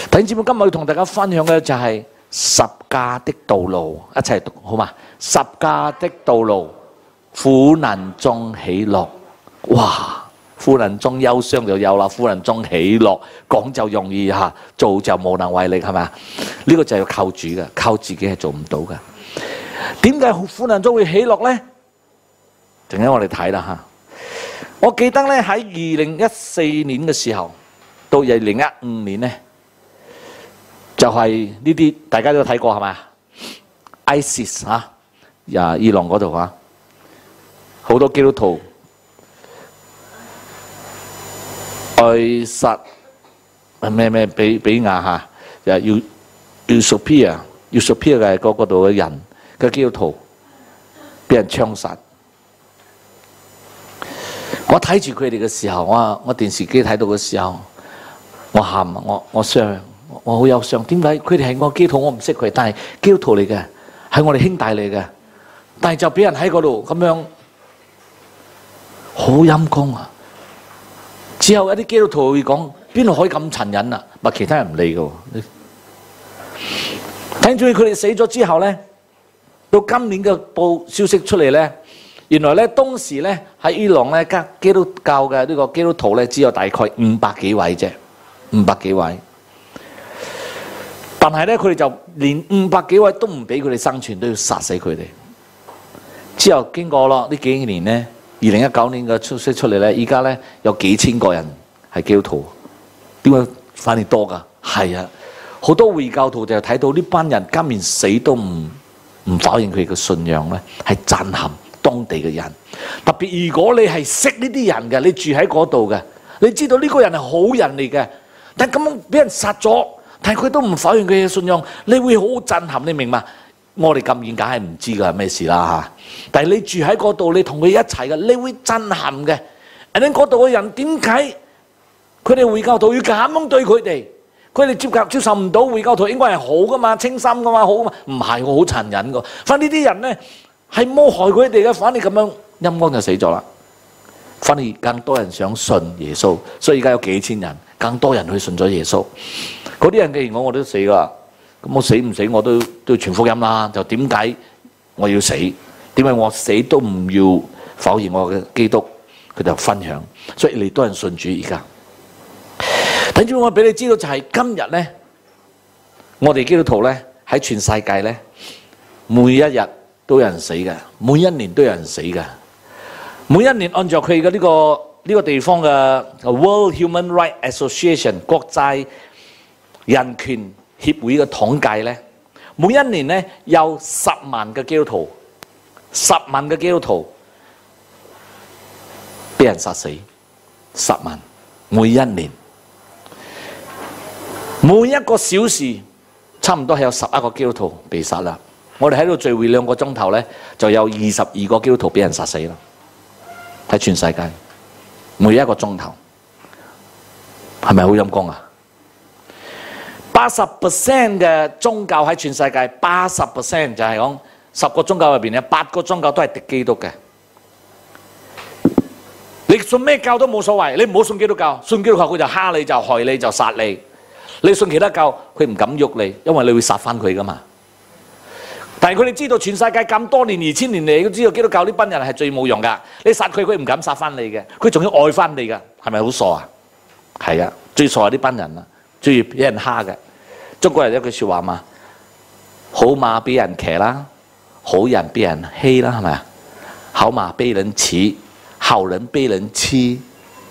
弟兄姊妹，今日要同大家分享嘅就係十架的道路，一齊讀好嘛？十架的道路，苦難中喜樂。哇！苦難中憂傷就有啦，苦難中喜樂，講就容易嚇，做就無能為力，係咪啊？呢個就係要靠主嘅，靠自己係做唔到嘅。點解苦難中會喜樂呢？陣間我哋睇啦嚇。我記得咧喺2014年嘅時候，到2015年咧，就係呢啲大家都睇過係咪啊 ？ISIS 嚇，伊朗嗰度嚇，好多基督徒愛殺咩比亞嚇，又要 Sophia 嘅嗰度嘅人嘅基督徒，俾人槍殺。我睇住佢哋嘅時候，我電視機睇到嘅時候，我喊，我傷，我好憂傷。點解佢哋係我基督徒，我唔識佢，但係基督徒嚟嘅，係我哋兄弟嚟嘅，但係就俾人喺嗰度咁樣，好陰功啊！之後一啲基督徒會講：邊度可以咁殘忍啊？咪其他人唔理嘅。睇住佢哋死咗之後咧，到今年嘅報消息出嚟咧。原來咧，當時咧喺伊朗咧，基督教嘅呢個基督徒咧，只有大概500幾位啫，500幾位。但係咧，佢哋就連500幾位都唔俾佢哋生存，都要殺死佢哋。之後經過咯呢幾年咧，2019年嘅消息出嚟咧，依家咧有幾千個人係基督徒。點解反而多㗎？係啊，好多回教徒就睇到呢班人今年死都唔否認佢嘅信仰咧，係震撼當地嘅人。特別如果你係識呢啲人嘅，你住喺嗰度嘅，你知道呢個人係好人嚟嘅，但咁樣俾人殺咗，但係佢都唔否認佢嘅信仰，你會好震撼，你明嘛？我哋咁遠梗係唔知㗎係咩事啦嚇，但係你住喺嗰度，你同佢一齊嘅，你會震撼嘅。你嗰度嘅人點解佢哋回教徒要咁樣對佢哋？佢哋接受唔到回教徒應該係好㗎嘛，清心㗎嘛，好㗎嘛？唔係，我好殘忍㗎。反正呢啲人咧係冇害佢哋嘅，反而咁樣陰光就死咗啦。反而更多人想信耶穌，所以而家有幾千人，更多人去信咗耶穌。嗰啲人既然我都死㗎，咁我死唔死我都要傳福音啦。就點解我要死？點解我死都唔要否認我嘅基督？佢就分享，所以你多人信主而家。等住我俾你知道就係今日咧，我哋基督徒咧喺全世界咧，每一日都有人死嘅，每一年都有人死嘅。每一年按照佢嘅呢個地方嘅 World Human Rights Association 國際人權協會嘅統計咧，每一年咧有10萬嘅基督徒，10萬嘅基督徒俾人殺死，10萬每一年。每一個小時差唔多係有11個基督徒被殺啦。我哋喺度聚會2個鐘頭咧，就有22個基督徒俾人殺死啦。喺全世界每一個鐘頭，係咪好陰功啊？80% 嘅宗教喺全世界，80% 就係講10個宗教入邊有8個宗教都係敵基督嘅。你信咩教都冇所謂，你唔好信基督教，信基督教佢就蝦你，就害你，就殺你。你信其他教，佢唔敢喐你，因為你會殺翻佢噶嘛。但係佢哋知道全世界咁多年2000年嚟，都知道基督教呢班人係最冇用噶。你殺佢，佢唔敢殺翻你嘅，佢仲要愛翻你噶，係咪好傻啊？係啊，最傻係呢班人啊，最俾人蝦嘅。中國人有句説話嘛，好馬俾人騎啦，好人俾人欺啦，係咪啊？好馬被人騎，好人被人欺。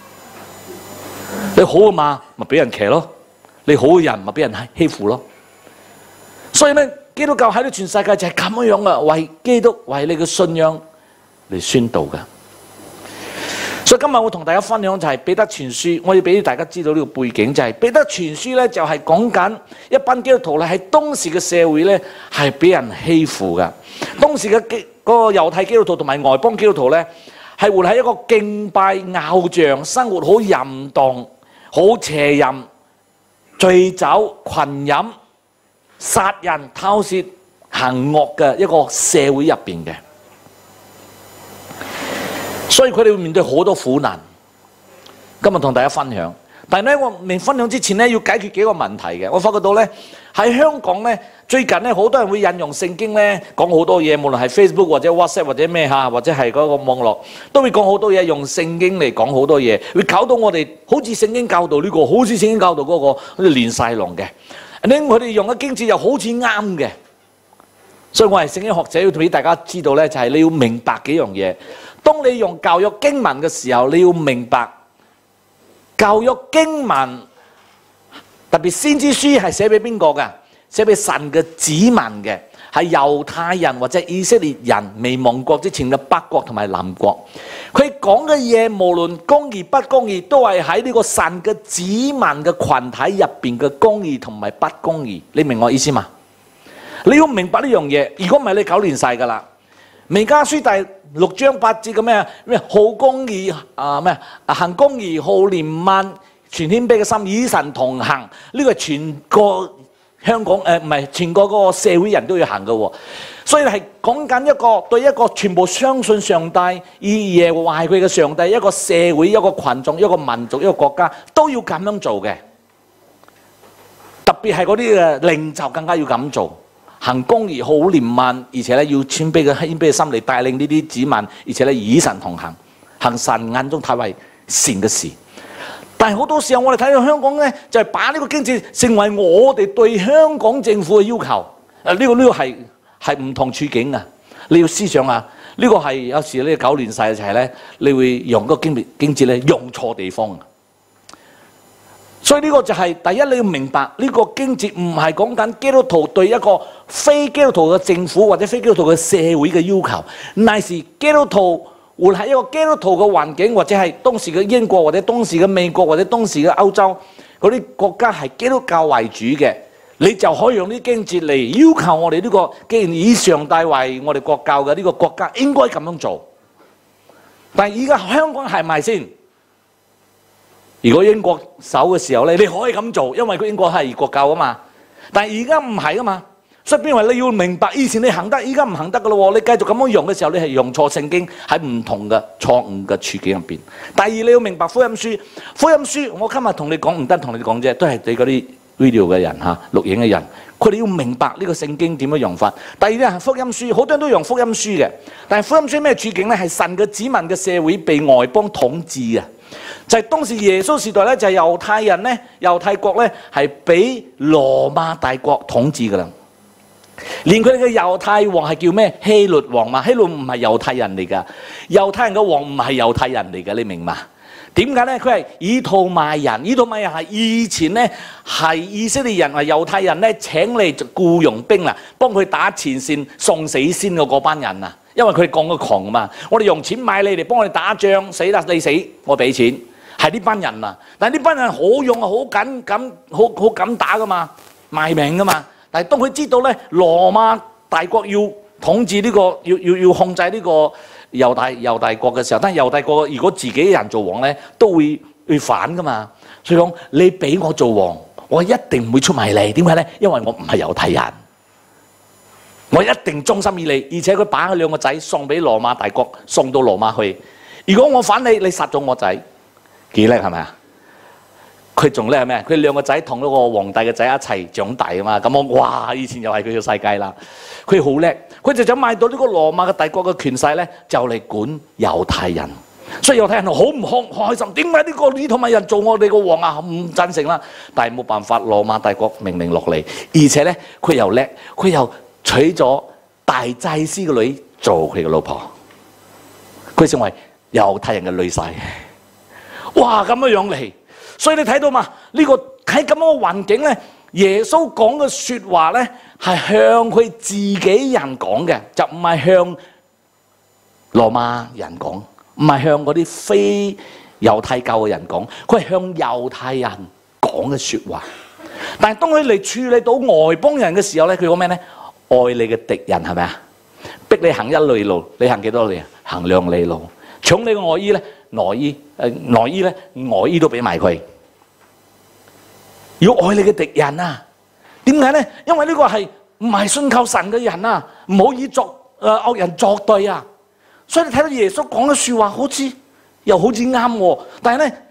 你好嘅馬咪俾人騎咯。你好嘅人咪俾人欺負咯，所以咧基督教喺到全世界就係咁樣嘅，為基督為你嘅信仰嚟宣導嘅。所以今日我同大家分享就係彼得前書，我要俾大家知道呢個背景就係彼得前書咧就係講緊一班基督徒咧喺當時嘅社會咧係俾人欺負嘅。當時嘅嗰個猶太基督徒同埋外邦基督徒咧係活喺一個敬拜偶像、生活好淫蕩、好邪淫、醉酒、群飲、殺人、偷竊、行惡嘅一個社會入邊嘅，所以佢哋會面對好多苦難。今日同大家分享， 但係咧，我未分享之前咧，要解決幾個問題嘅。我發覺到咧，喺香港咧，最近咧，好多人會引用聖經咧，講好多嘢，無論係 Facebook 或者 WhatsApp 或者咩嚇，或者係嗰個網絡，都會講好多嘢，用聖經嚟講好多嘢，會搞到我哋好似聖經教導呢個，好似聖經教導嗰個，好似亂晒龍嘅。佢哋用嘅經節又好似啱嘅，所以我係聖經學者，要俾大家知道咧，就係你要明白幾樣嘢。當你用教育經文嘅時候，你要明白。教育經文特別先知書係寫俾邊個㗎？寫俾神嘅子民嘅，係猶太人或者以色列人未亡國之前嘅北國同埋南國。佢講嘅嘢無論公義不公義，都係喺呢個神嘅子民嘅群體入邊嘅公義同埋不公義。你明我意思嘛？你要明白呢樣嘢，如果唔係你搞亂晒㗎啦。彌迦書第6章8節嘅咩好公義行公義好憐憫全謙卑嘅心與神同行，呢個係全個香港唔係全個嗰個社會人都要行嘅喎。所以係講緊一個對一個全部相信上帝以耶和華係佢嘅上帝一個社會一個群眾一個民族一個國家都要咁樣做嘅，特別係嗰啲嘅領袖更加要咁做。行公義好憐憫，而且咧要謙卑嘅心嚟帶領呢啲子民，而且咧與神同行，行神眼中睇為善嘅事。但係好多時候我哋睇到香港咧，就係把呢個經濟成為我哋對香港政府嘅要求。呢個係唔同處境啊！你要思想下，呢個係有時咧搞亂晒，就係咧，你會用嗰個經濟咧用錯地方。所以呢個就係第一，你要明白呢個經節唔係講緊基督徒對一個非基督徒嘅政府或者非基督徒嘅社會嘅要求，乃是基督徒活喺一個基督徒嘅環境，或者係當時嘅英國或者當時嘅美國或者當時嘅歐洲嗰啲國家係基督教為主嘅，你就可以用啲經節嚟要求我哋呢個，既然以上帝為我哋國教嘅呢個國家應該咁樣做。但係而家香港係咪先？如果英國守嘅時候咧，你可以咁做，因為佢英國係國教啊嘛。但係而家唔係啊嘛，所以變為你要明白，以前你行得，而家唔行得噶咯喎。你繼續咁樣用嘅時候，你係用錯聖經喺唔同嘅錯誤嘅處境入邊。第二，你要明白福音書，福音書我今日同你講唔得同你講啫，都係對嗰啲 video 嘅人嚇錄影嘅人，佢哋要明白呢個聖經點樣用法。第二咧係福音書，好多人都用福音書嘅，但係福音書咩處境咧？係神嘅子民嘅社會被外邦統治啊！就係當時耶穌時代咧，就係猶太人咧，猶太國咧係俾羅馬大國統治噶啦。連佢哋嘅猶太王係叫咩？希律王嘛，希律唔係猶太人嚟噶，猶太人嘅王唔係猶太人嚟噶，你明嘛？點解咧？佢係以土買人，以土買人係以前咧係以色列人或猶太人咧請嚟僱傭兵啦，幫佢打前線送死先嘅嗰班人啊。因為佢哋講個窮嘛，我哋用錢買你嚟幫我哋打仗，死啦你死，我俾錢，係呢班人啊！但係呢班人好勇啊，好敢打噶嘛，賣命噶嘛。但係當佢知道咧，羅馬大國要統治呢個，要控制呢個猶大國嘅時候，但係猶大國如果自己人做王咧，都會反噶嘛。所以講你俾我做王，我一定唔會出賣你。點解咧？因為我唔係猶太人。我一定忠心於你，而且佢把佢兩個仔送俾羅馬大國，送到羅馬去。如果我反你，你殺咗我仔，幾叻係咪啊？佢仲叻係咩？佢兩個仔同嗰個皇帝嘅仔一齊長大啊嘛。咁我哇，以前又係佢嘅世界啦。佢好叻，佢就想買到呢個羅馬嘅大國嘅權勢咧，就嚟管猶太人。所以猶太人好唔開心，點解呢個以土買人做我哋個王啊？唔贊成啦。但係冇辦法，羅馬大國命令落嚟，而且咧佢又叻，佢又娶咗大祭司嘅女做佢嘅老婆，佢成為猶太人嘅女婿。哇，咁樣嚟，所以你睇到嘛？呢個喺咁樣嘅環境咧，耶穌講嘅説話咧係向佢自己人講嘅，就唔係向羅馬人講，唔係向嗰啲非猶太教嘅人講，佢係向猶太人講嘅説話。但係當佢嚟處理到外邦人嘅時候咧，佢講咩咧？愛你嘅敵人係咪啊？逼你行一里路，你行幾多里啊？行2里路。搶你嘅外衣咧，內衣咧，外衣都俾埋佢。要愛你嘅敵人啊？點解咧？因為呢個係唔係信靠神嘅人啊？唔好以惡人作對啊！所以你睇到耶穌講嘅説話，好似啱喎，但係咧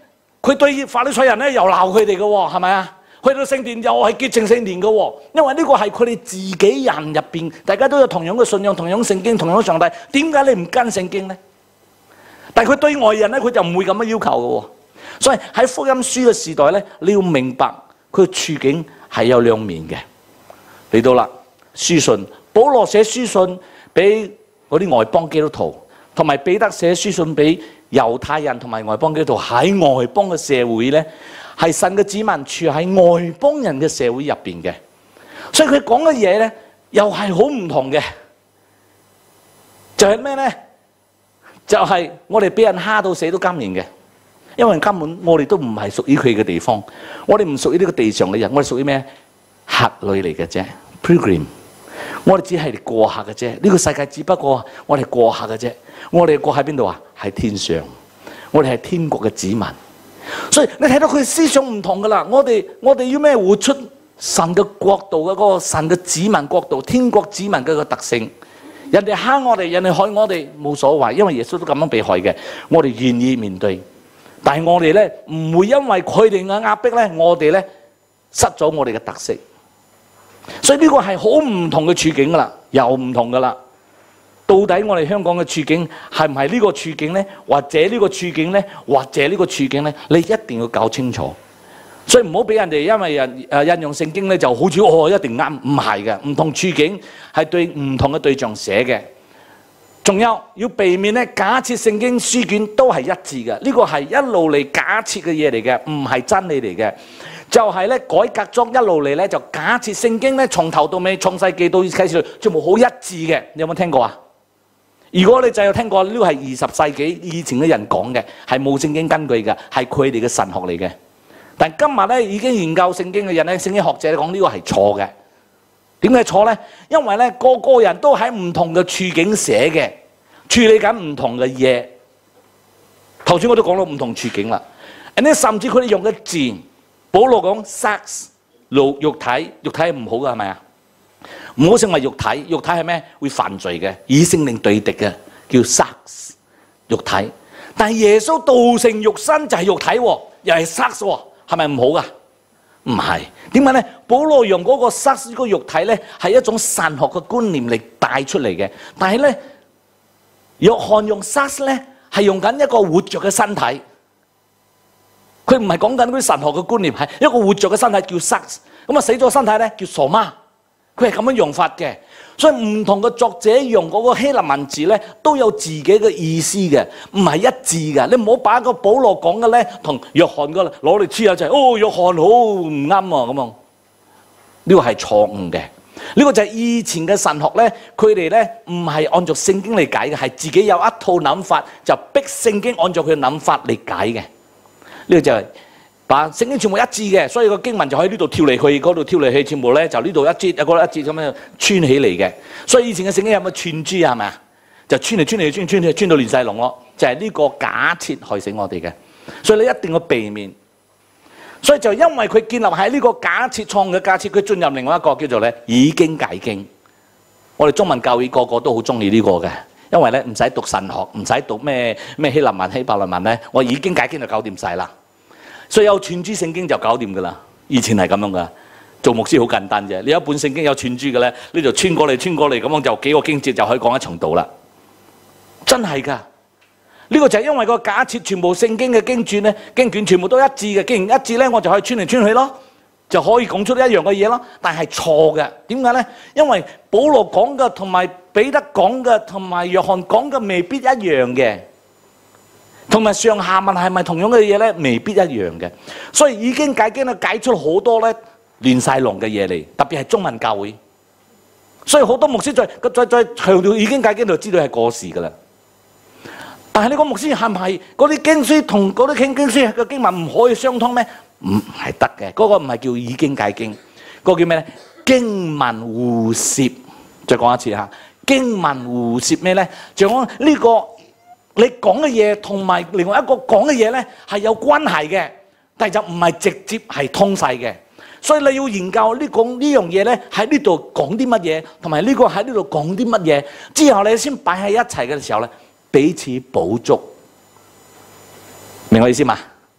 佢對法利賽人咧又鬧佢哋嘅喎，係咪啊？去到聖殿又係潔淨聖殿嘅喎，因為呢個係佢哋自己人入邊，大家都有同樣嘅信仰、同樣聖經、同樣上帝，點解你唔跟聖經呢？但係佢對外人咧，佢就唔會咁樣要求嘅喎。所以喺福音書嘅時代咧，你要明白佢嘅處境係有兩面嘅。嚟到啦，書信，保羅寫書信俾嗰啲外邦基督徒，同埋彼得寫書信俾猶太人同埋外邦基督徒，喺外邦嘅社會咧，係神嘅子民處喺外邦人嘅社會入邊嘅，所以佢講嘅嘢咧又係好唔同嘅。就係咩咧？就係我哋俾人蝦到死都甘願嘅，因為根本我哋都唔係屬於佢嘅地方，我哋唔屬於呢個地上嘅人，我哋屬於咩？客旅嚟嘅啫 ，pilgrim。我哋只係過客嘅啫，呢個世界只不過我哋過客嘅啫。我哋過喺邊度啊？喺天上，我哋係天國嘅子民。所以你睇到佢思想唔同噶啦。我哋要咩？活出神嘅國度嘅嗰個神嘅子民國度，天國子民嘅個特性。人哋蝦我哋，人哋害我哋冇所謂，因為耶穌都咁樣被害嘅。我哋願意面對，但係我哋咧唔會因為佢哋嘅壓迫咧，我哋咧失咗我哋嘅特色。所以呢個係好唔同嘅處境噶啦，又唔同噶啦。到底我哋香港嘅處境係唔係呢個處境呢？或者呢個處境呢？或者呢個處境呢？你一定要搞清楚。所以唔好俾人哋因為引用聖經咧，就好似一定啱，唔係嘅。唔同處境係對唔同嘅對象寫嘅。仲有要避免咧，假設聖經書卷都係一致嘅，呢個係一路嚟假設嘅嘢嚟嘅，唔係真理嚟嘅。就係咧改革中一路嚟咧，就假設聖經咧從頭到尾，創世記到啟示錄全部好一致嘅。你有冇聽過啊？如果你就有聽過，呢個係20世紀以前嘅人講嘅，係冇聖經根據嘅，係佢哋嘅神學嚟嘅。但今日咧已經研究聖經嘅人咧，聖經學者講呢個係錯嘅。點解錯咧？因為咧個個人都喺唔同嘅處境寫嘅，處理緊唔同嘅嘢。頭先我都講到唔同處境啦。甚至佢哋用嘅字，保羅講 sex 肉體，肉體係唔好嘅，係咪啊？唔好成為肉體，肉體係咩？會犯罪嘅，與聖靈對敵嘅，叫 sex 肉體。但係耶穌道成肉身就係肉體喎，又係 sex 喎，係咪唔好噶？唔係，點解咧？保羅用嗰個 sex 個肉體咧，係一種神學嘅觀念嚟帶出嚟嘅。但係咧，約翰用 sex 咧係用緊一個活着嘅身體，佢唔係講緊嗰啲神學嘅觀念，係一個活着嘅身體叫 sex。咁啊死咗嘅身體咧叫傻媽。佢係咁樣用法嘅，所以唔同嘅作者用嗰個希臘文字咧，都有自己嘅意思嘅，唔係一致嘅。你唔好把個保羅講嘅咧，同約翰嘅攞嚟黐下就係，約翰好唔啱啊咁樣。呢個係錯誤嘅。呢個就係以前嘅神學咧，佢哋咧唔係按照聖經嚟解嘅，係自己有一套諗法，就逼聖經按照佢嘅諗法嚟解嘅。呢個就係。把聖經全部一致嘅，所以個經文就喺呢度跳嚟去，嗰度跳嚟去，全部咧就呢度一節，嗰度一節咁樣穿起嚟嘅。所以以前嘅聖經有冇串珠啊？係咪啊？就穿嚟穿嚟穿到亂晒龍咯。就係呢個假設害死我哋嘅，所以你一定要避免。所以就因為佢建立喺呢個假設創嘅假設，佢進入另外一個叫做咧以經解經。我哋中文教會個個都好中意呢個嘅，因為咧唔使讀神學，唔使讀咩希臘文、希伯來文咧，我以經解經就搞掂晒啦。所以有串珠聖經就搞掂噶啦，以前係咁樣噶。做牧師好簡單啫，你有一本聖經有串珠嘅咧，呢度穿過嚟穿過嚟，咁樣就幾個經節就可以講一場道啦。真係噶，呢個就係因為個假設全部聖經嘅經卷咧，經卷全部都一致嘅，既然一致咧，我就可以穿嚟穿去咯，就可以講出一樣嘅嘢咯。但係錯嘅，點解咧？因為保羅講嘅同埋彼得講嘅同埋約翰講嘅未必一樣嘅。同埋上下文係咪同樣嘅嘢咧？未必一樣嘅，所以以經解經咧解出好多咧亂晒龍嘅嘢嚟，特別係中文教會。所以好多牧師再強調以經解經就知道係過時噶啦。但係呢個牧師係唔係嗰啲經書同嗰啲經書嘅經文唔可以相通咩？唔係得嘅，嗰個唔係叫以經解經，嗰個叫咩咧？經文互攝。再講一次嚇，經文互攝咩咧？就講呢個。你講嘅嘢同埋另外一個講嘅嘢咧係有關係嘅，但係就唔係直接係通晒嘅。所以你要研究講呢樣嘢咧喺呢度講啲乜嘢，同埋呢個喺呢度講啲乜嘢，之後你先擺喺一齊嘅時候咧，彼此補足。明我意思嘛？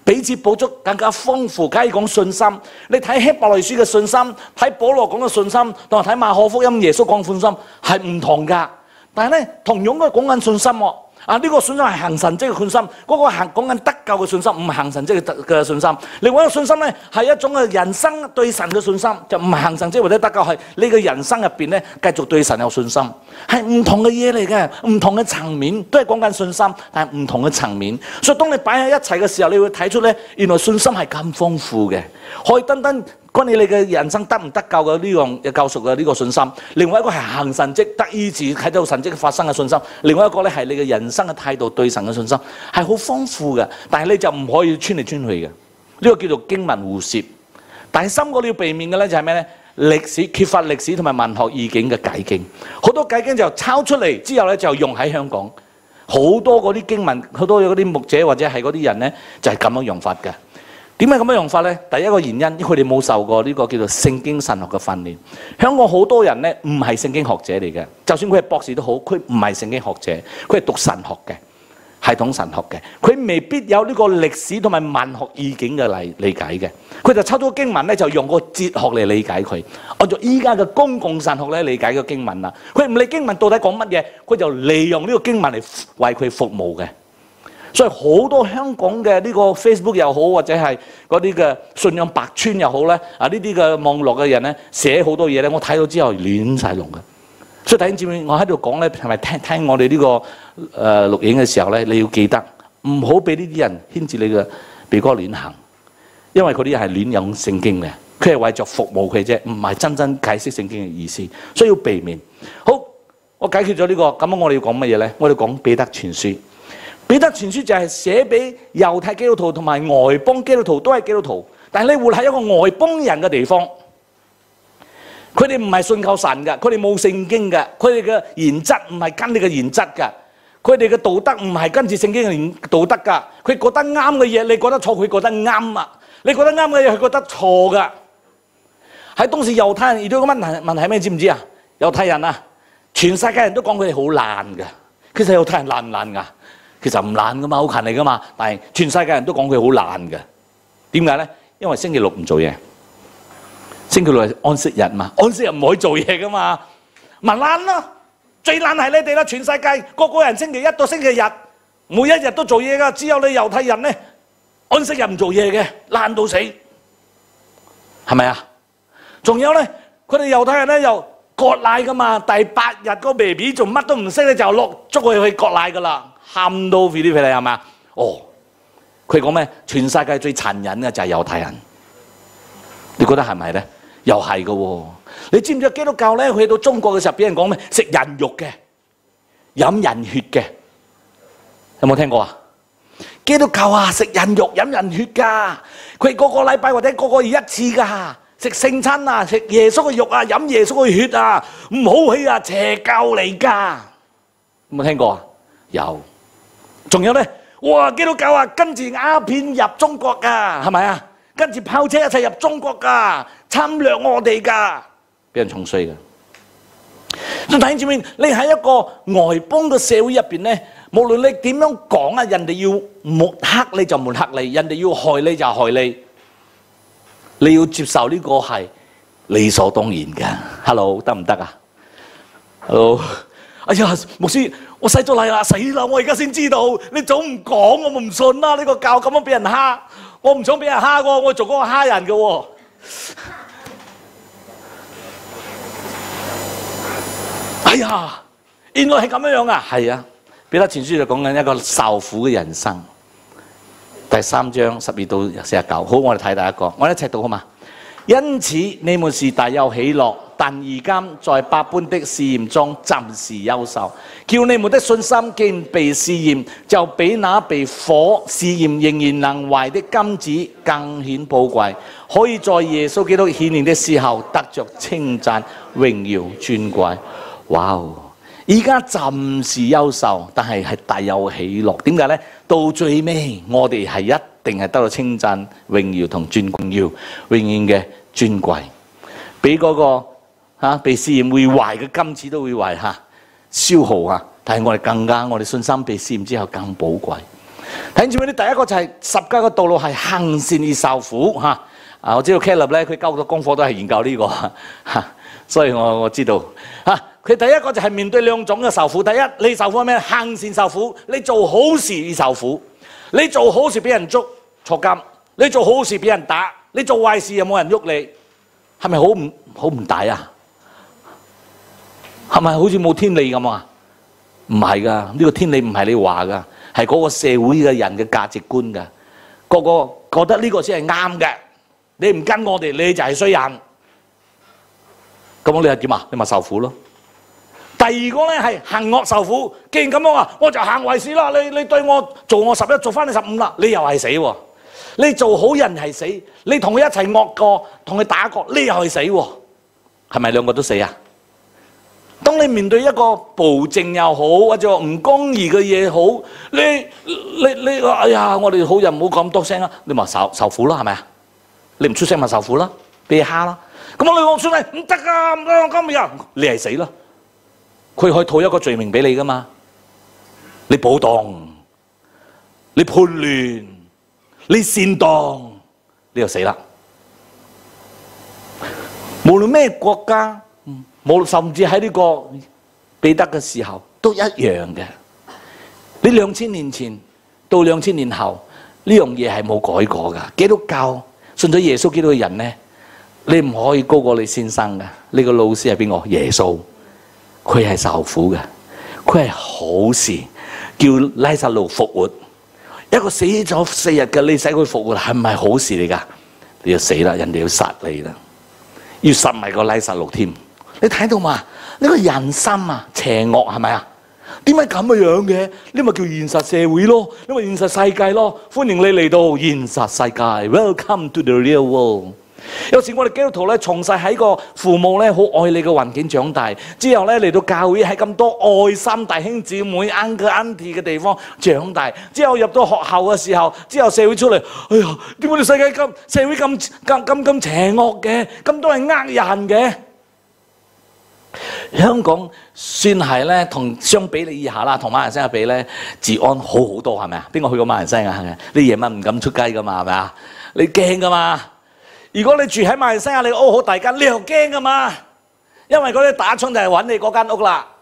彼此補足更加豐富。假如講信心，你睇希伯來書嘅信心，睇保羅講嘅信心，同埋睇馬可福音耶穌講嘅信心係唔同㗎。但係咧，同樣都係講緊信心喎。呢個信心係行神蹟嘅信心，嗰個係講緊得救嘅信心，唔係行神蹟嘅信心。另外一個信心咧係一種嘅人生對神嘅信心，就唔係行神蹟或者得救，係你嘅人生入邊咧繼續對神有信心，係唔同嘅嘢嚟嘅，唔同嘅層面都係講緊信心，但係唔同嘅層面。所以當你擺喺一齊嘅時候，你會睇出咧，原來信心係咁豐富嘅，可以單單關於你嘅人生得唔得救嘅呢樣嘅救贖嘅呢個信心。另外一個係行神蹟得醫治睇到神蹟發生嘅信心。另外一個咧係你嘅人生嘅態度對神嘅信心，係好豐富嘅。但係你就唔可以穿嚟穿去嘅，呢個叫做經文互攝。第三個你要避免嘅咧就係咩咧？歷史缺乏歷史同埋文學意境嘅解經，好多解經就抄出嚟之後咧就用喺香港，好多嗰啲經文，好多嗰啲牧者或者係嗰啲人咧就係咁樣用法嘅。點解咁樣用法呢？第一個原因，因為佢哋冇受過呢個叫做聖經神學嘅訓練。香港好多人呢唔係聖經學者嚟嘅，就算佢係博士都好，佢唔係聖經學者，佢係讀神學嘅，系統神學嘅，佢未必有呢個歷史同埋文學意境嘅理解嘅。佢就抽咗經文呢，就用個哲學嚟理解佢，按照依家嘅公共神學咧理解個經文啦。佢唔理經文到底講乜嘢，佢就利用呢個經文嚟為佢服務嘅。所以好多香港嘅呢個 Facebook 又好，或者係嗰啲嘅信仰白村又好咧，呢啲嘅網絡嘅人咧寫好多嘢咧，我睇到之後亂晒龍嘅。所以弟兄姊妹，我喺度講咧，係咪聽我哋呢個錄影嘅時候咧，你要記得唔好俾呢啲人牽住你嘅鼻哥亂行，因為嗰啲人係亂用聖經嘅，佢係為咗服務佢啫，唔係真正解釋聖經嘅意思，所以要避免。好，我解決咗呢個，咁樣我哋要講乜嘢咧？我哋講彼得前書。彼得前書就係寫俾猶太基督徒同埋外邦基督徒，都係基督徒，但係你活喺一個外邦人嘅地方，佢哋唔係信靠神嘅，佢哋冇聖經嘅，佢哋嘅原則唔係跟你嘅原則嘅，佢哋嘅道德唔係跟住聖經嘅道德㗎，佢覺得啱嘅嘢，你覺得錯，佢覺得啱啊，你覺得啱嘅嘢，佢覺得錯㗎。喺當時猶太人遇到個問題係咩？知唔知啊？猶太人啊，全世界人都講佢哋好懶㗎，其實猶太人懶唔懶㗎？其實唔懶噶嘛，好勤力噶嘛，但係全世界人都講佢好懶嘅。點解咧？因為星期六唔做嘢，星期六係安息日嘛，安息日唔可以做嘢噶嘛，咪懶咯。最懶係你哋啦，全世界個個人星期一到星期日，每一日都做嘢噶，只有你猶太人咧，安息日唔做嘢嘅，懶到死，係咪啊？仲有咧，佢哋猶太人咧又割奶噶嘛，第8日個 BB 仲乜都唔識咧，就落捉佢去割奶噶啦。喊到飛啲飛嚟係咪？哦，佢講咩？全世界最殘忍嘅就係猶太人，你覺得係咪咧？又係嘅喎。你知唔知基督教咧去到中國嘅時候，俾人講咩？食人肉嘅，飲人血嘅，有冇聽過啊？基督教啊，食人肉飲人血㗎，佢個個禮拜或者個個月一次㗎，食聖餐啊，食耶穌嘅肉啊，飲耶穌嘅血啊，唔好氣啊，邪教嚟㗎，有冇聽過啊？有。仲有咧，哇！基督教啊，跟住鴉片入中國噶，係咪啊？跟住炮車一齊入中國噶，侵略我哋噶，俾人重衰嘅。所以弟兄姊妹，你喺一個外邦嘅社會入邊咧，無論你點樣講啊，人哋要抹黑你就抹黑你，人哋要害你就害你，你要接受呢個係理所當然嘅。Hello， 得唔得啊 ？Hello， 哎呀，牧師。我洗咗禮啦，死啦！我而家先知道，你早唔講，我咪唔信啦！呢個教咁樣俾人蝦，我唔想俾人蝦喎，我做嗰個蝦人嘅喎。哎呀，原來係咁樣啊！係啊，彼得前書就講緊一個受苦嘅人生，第3章12到49。好，我哋睇第一個，我哋一齊讀好嘛？因此你們是大有喜樂，但而今在百般的試驗中暫時憂愁，叫你們的信心既然被試驗，就比那被火試驗仍然能壞的金子更顯寶貴，可以在耶穌基督顯現的時候得着稱讚、榮耀、尊貴。哇哦！而家暫時憂愁，但係大有喜樂。點解呢？到最尾我哋係一定係得到稱讚、榮耀同尊榮耀、永遠嘅尊貴，比嗰個被試驗會壞嘅金子都會壞消耗啊！但係我哋更加，我哋信心被試驗之後更寶貴。 睇住啲第一個就係十架嘅道路係行善而受苦嚇。我知道 Caleb 咧，佢交咗功課都係研究呢個嚇，所以我知道嚇。佢第一個就係面對兩種嘅受苦。第一，你受苦係咩？行善受苦，你做好事而受苦。你做好事俾人捉坐監，你做好事俾人打，你做壞事又冇人喐你，係咪好唔抵啊？係咪好似冇天理咁啊？唔係㗎，呢個天理唔係你話㗎，係嗰個社會嘅人嘅價值觀㗎。個個覺得呢個先係啱嘅，你唔跟我哋，你就係衰人。咁你係點啊？你咪受苦咯。第二個咧係行惡受苦，既然咁樣啊，我就行壞事啦。你對我做我11，做翻你15啦，你又係死喎。你做好人係死，你同佢一齊惡過，同佢打過，你又係死喎。係咪兩個都死啊？當你面對一個暴政又好，或者唔公義嘅嘢好，你話哎呀，我哋好人唔好咁多聲啊，你咪受苦啦，係咪啊？你唔出聲咪受苦啦，俾你蝦啦。咁我講出嚟唔得啊，唔得我今日你係死啦。佢可以套一個罪名俾你噶嘛？你暴動，你叛亂，你煽動，你就死啦。無論咩國家，甚至喺呢個彼得嘅時候都一樣嘅。你2000年前到2000年後呢樣嘢係冇改過噶。基督教信咗耶穌基督嘅人呢，你唔可以高過你先生噶。呢個老師係邊個？耶穌。佢係受苦嘅，佢係好事，叫拉撒路復活。一個死咗4日嘅，你使佢復活，係唔係好事嚟㗎？你就死啦，人哋要殺你啦，要殺埋個拉撒路添。你睇到嘛？呢個人心啊，邪惡係咪啊？點解咁嘅樣嘅？呢咪叫現實社會咯，呢咪現實世界咯。歡迎你嚟到現實世界 ，Welcome to the real world。有時我哋基督徒咧，從細喺個父母咧好愛你嘅環境長大，之後咧嚟到教會喺咁多愛心弟兄姊妹 uncle auntie 嘅地方長大，之後入到學校嘅時候，之後社會出嚟，哎呀，點解你世界社會咁邪惡嘅，咁多人呃人嘅？香港算係咧，同相比你以下啦，同馬來西亞比咧，治安好好多，係咪啊？邊個去過馬來西亞係咪？你夜晚唔敢出街噶嘛，係咪啊？你驚噶嘛？如果你住喺馬來西亞，你屋好大間，你又驚噶嘛？因為嗰啲打槍就係揾你嗰間屋啦，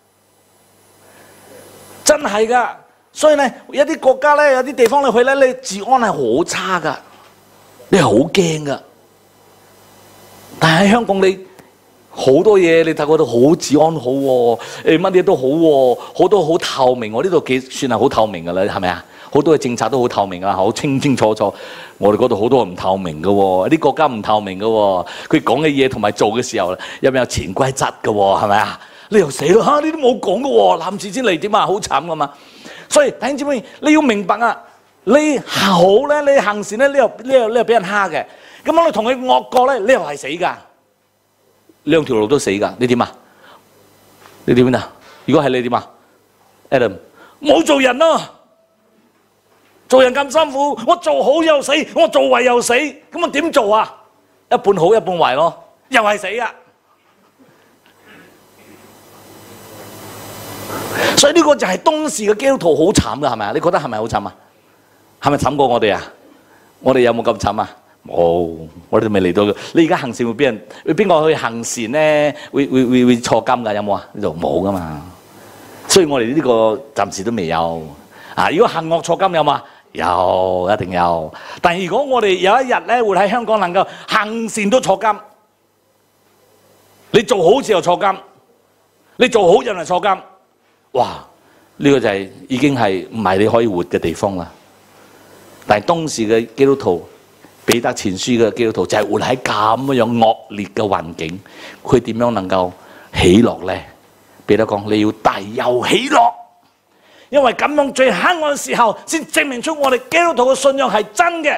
真係噶。所以咧，一啲國家咧，有啲地方你去咧，你治安係好差噶，你係好驚噶。但係喺香港你好多嘢，你睇嗰度好治安好喎，乜嘢都好喎，好多好透明。我呢度幾算係好透明噶啦，係咪啊？好多嘅政策都好透明啊，好清清楚楚。我哋嗰度好多唔透明嘅喎，啲國家唔透明嘅喎，佢講嘅嘢同埋做嘅時候有冇有潛規則嘅喎？係咪啊？你又死咯嚇！呢啲冇講嘅喎，男士先嚟點啊？好慘噶嘛！所以弟兄姊妹，你要明白啊！你好咧，你行善咧，你又俾人蝦嘅。咁我哋同佢惡過咧，你又係死㗎。兩條路都死㗎，你點啊？你點啊？如果係你點啊 ？Adam 冇做人咯。做人咁辛苦，我做好又死，我做壞又死，咁我點做啊？一半好一半壞咯，又係死啊！所以呢個就係當時嘅基督徒好慘噶，係咪啊？你覺得係咪好慘啊？係咪慘過我哋啊？我哋有冇咁慘啊？冇，我哋未嚟到嘅。你而家行善會俾人，邊個去行善咧？會坐監㗎？有冇啊？呢度冇噶嘛。所以我哋呢個暫時都未有啊。如果行惡坐監有嘛？有，一定有。但係如果我哋有一日咧，會喺香港能夠行善都坐監，你做好事又坐監，你做好人又坐監，哇！呢個就係已經係唔係你可以活嘅地方啦。但係當時嘅基督徒，彼得前書嘅基督徒就係活喺咁樣惡劣嘅環境，佢點樣能夠喜樂咧？彼得講：你要大有喜樂。因為咁樣最黑暗嘅時候，先證明出我哋基督徒嘅信仰係真嘅。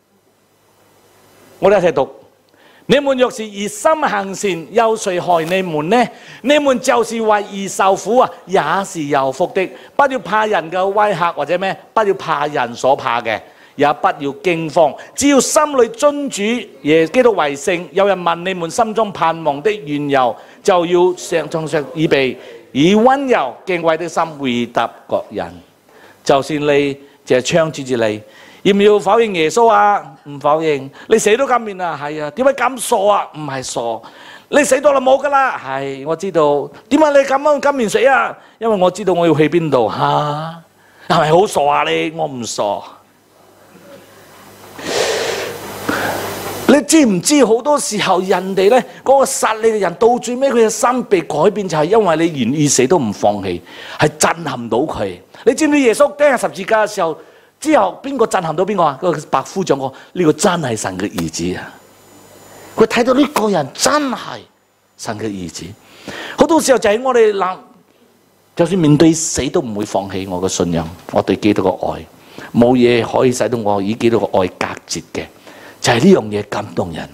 我哋一齊讀：你們若是熱心行善，有誰害你們呢？你們就是為義受苦啊，也是有福的。不要怕人嘅威嚇或者咩，不要怕人所怕嘅，也不要驚慌。只要心裏尊主耶基督為聖。有人問你們心中盼望的緣由，就要常常預備。以溫柔敬畏的心回答各人，就算你就係槍指住你，要唔要否認耶穌啊？唔否認。你死都甘願啊？係啊。點解咁傻啊？唔係傻。你死到啦冇噶啦，係我知道。點解你咁樣甘願死啊？因為我知道我要去邊度嚇。係咪好傻啊你？我唔傻。你知唔知好多時候人哋呢嗰個殺你嘅人，到最尾佢嘅心被改變，就係因為你願意死都唔放棄，係震撼到佢。你知唔知耶穌釘喺十字架嘅時候之後，邊個震撼到邊個啊？嗰個百夫長講：呢個真係神嘅兒子啊！佢睇到呢個人真係神嘅兒子。好多時候就係我哋諗，就算面對死都唔會放棄我嘅信仰，我對基督嘅愛，冇嘢可以使到我以基督嘅愛隔絕嘅。就係呢樣嘢感動人，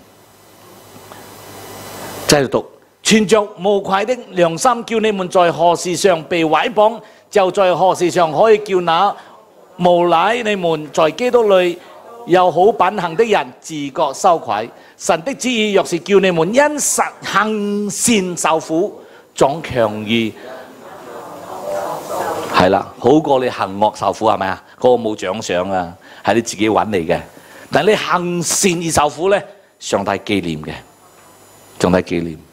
繼續讀，存着無愧的良心，叫你們在何事上被毀謗，就在何事上可以叫那無賴你們在基督裏有好品行的人自覺羞愧。神的旨意若是叫你們因實行善受苦，總強於係啦，好過你行惡受苦，係咪啊？嗰個冇獎賞啊，係你自己揾嚟嘅。但係你行善而受苦咧，上帝紀念嘅，上帝紀念。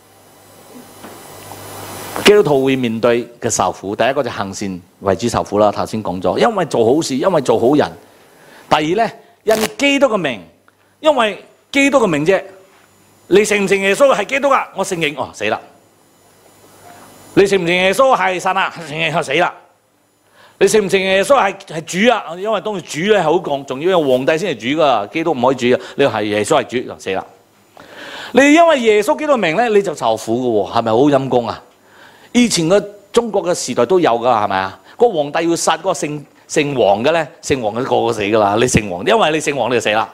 基督徒會面對嘅受苦，第一個就行善為主受苦啦。頭先講咗，因為做好事，因為做好人。第二咧，因基督嘅名，因為基督嘅名啫。你承唔承認耶穌係基督啊？我承認，哦死啦！你承唔承認耶穌係神啊？承認，死啦！你承唔承認耶穌係主啊？因為當時主咧係好講重要，因為皇帝先係主噶，基督唔可以主啊。你話係耶穌係主就死啦！你因為耶穌基督嘅名咧，你就受苦嘅喎，係咪好陰公啊？以前嘅中國嘅時代都有噶，係咪啊？個皇帝要殺嗰個姓王嘅咧，姓王嘅個個死噶啦。你姓王，因為你姓王你就死啦，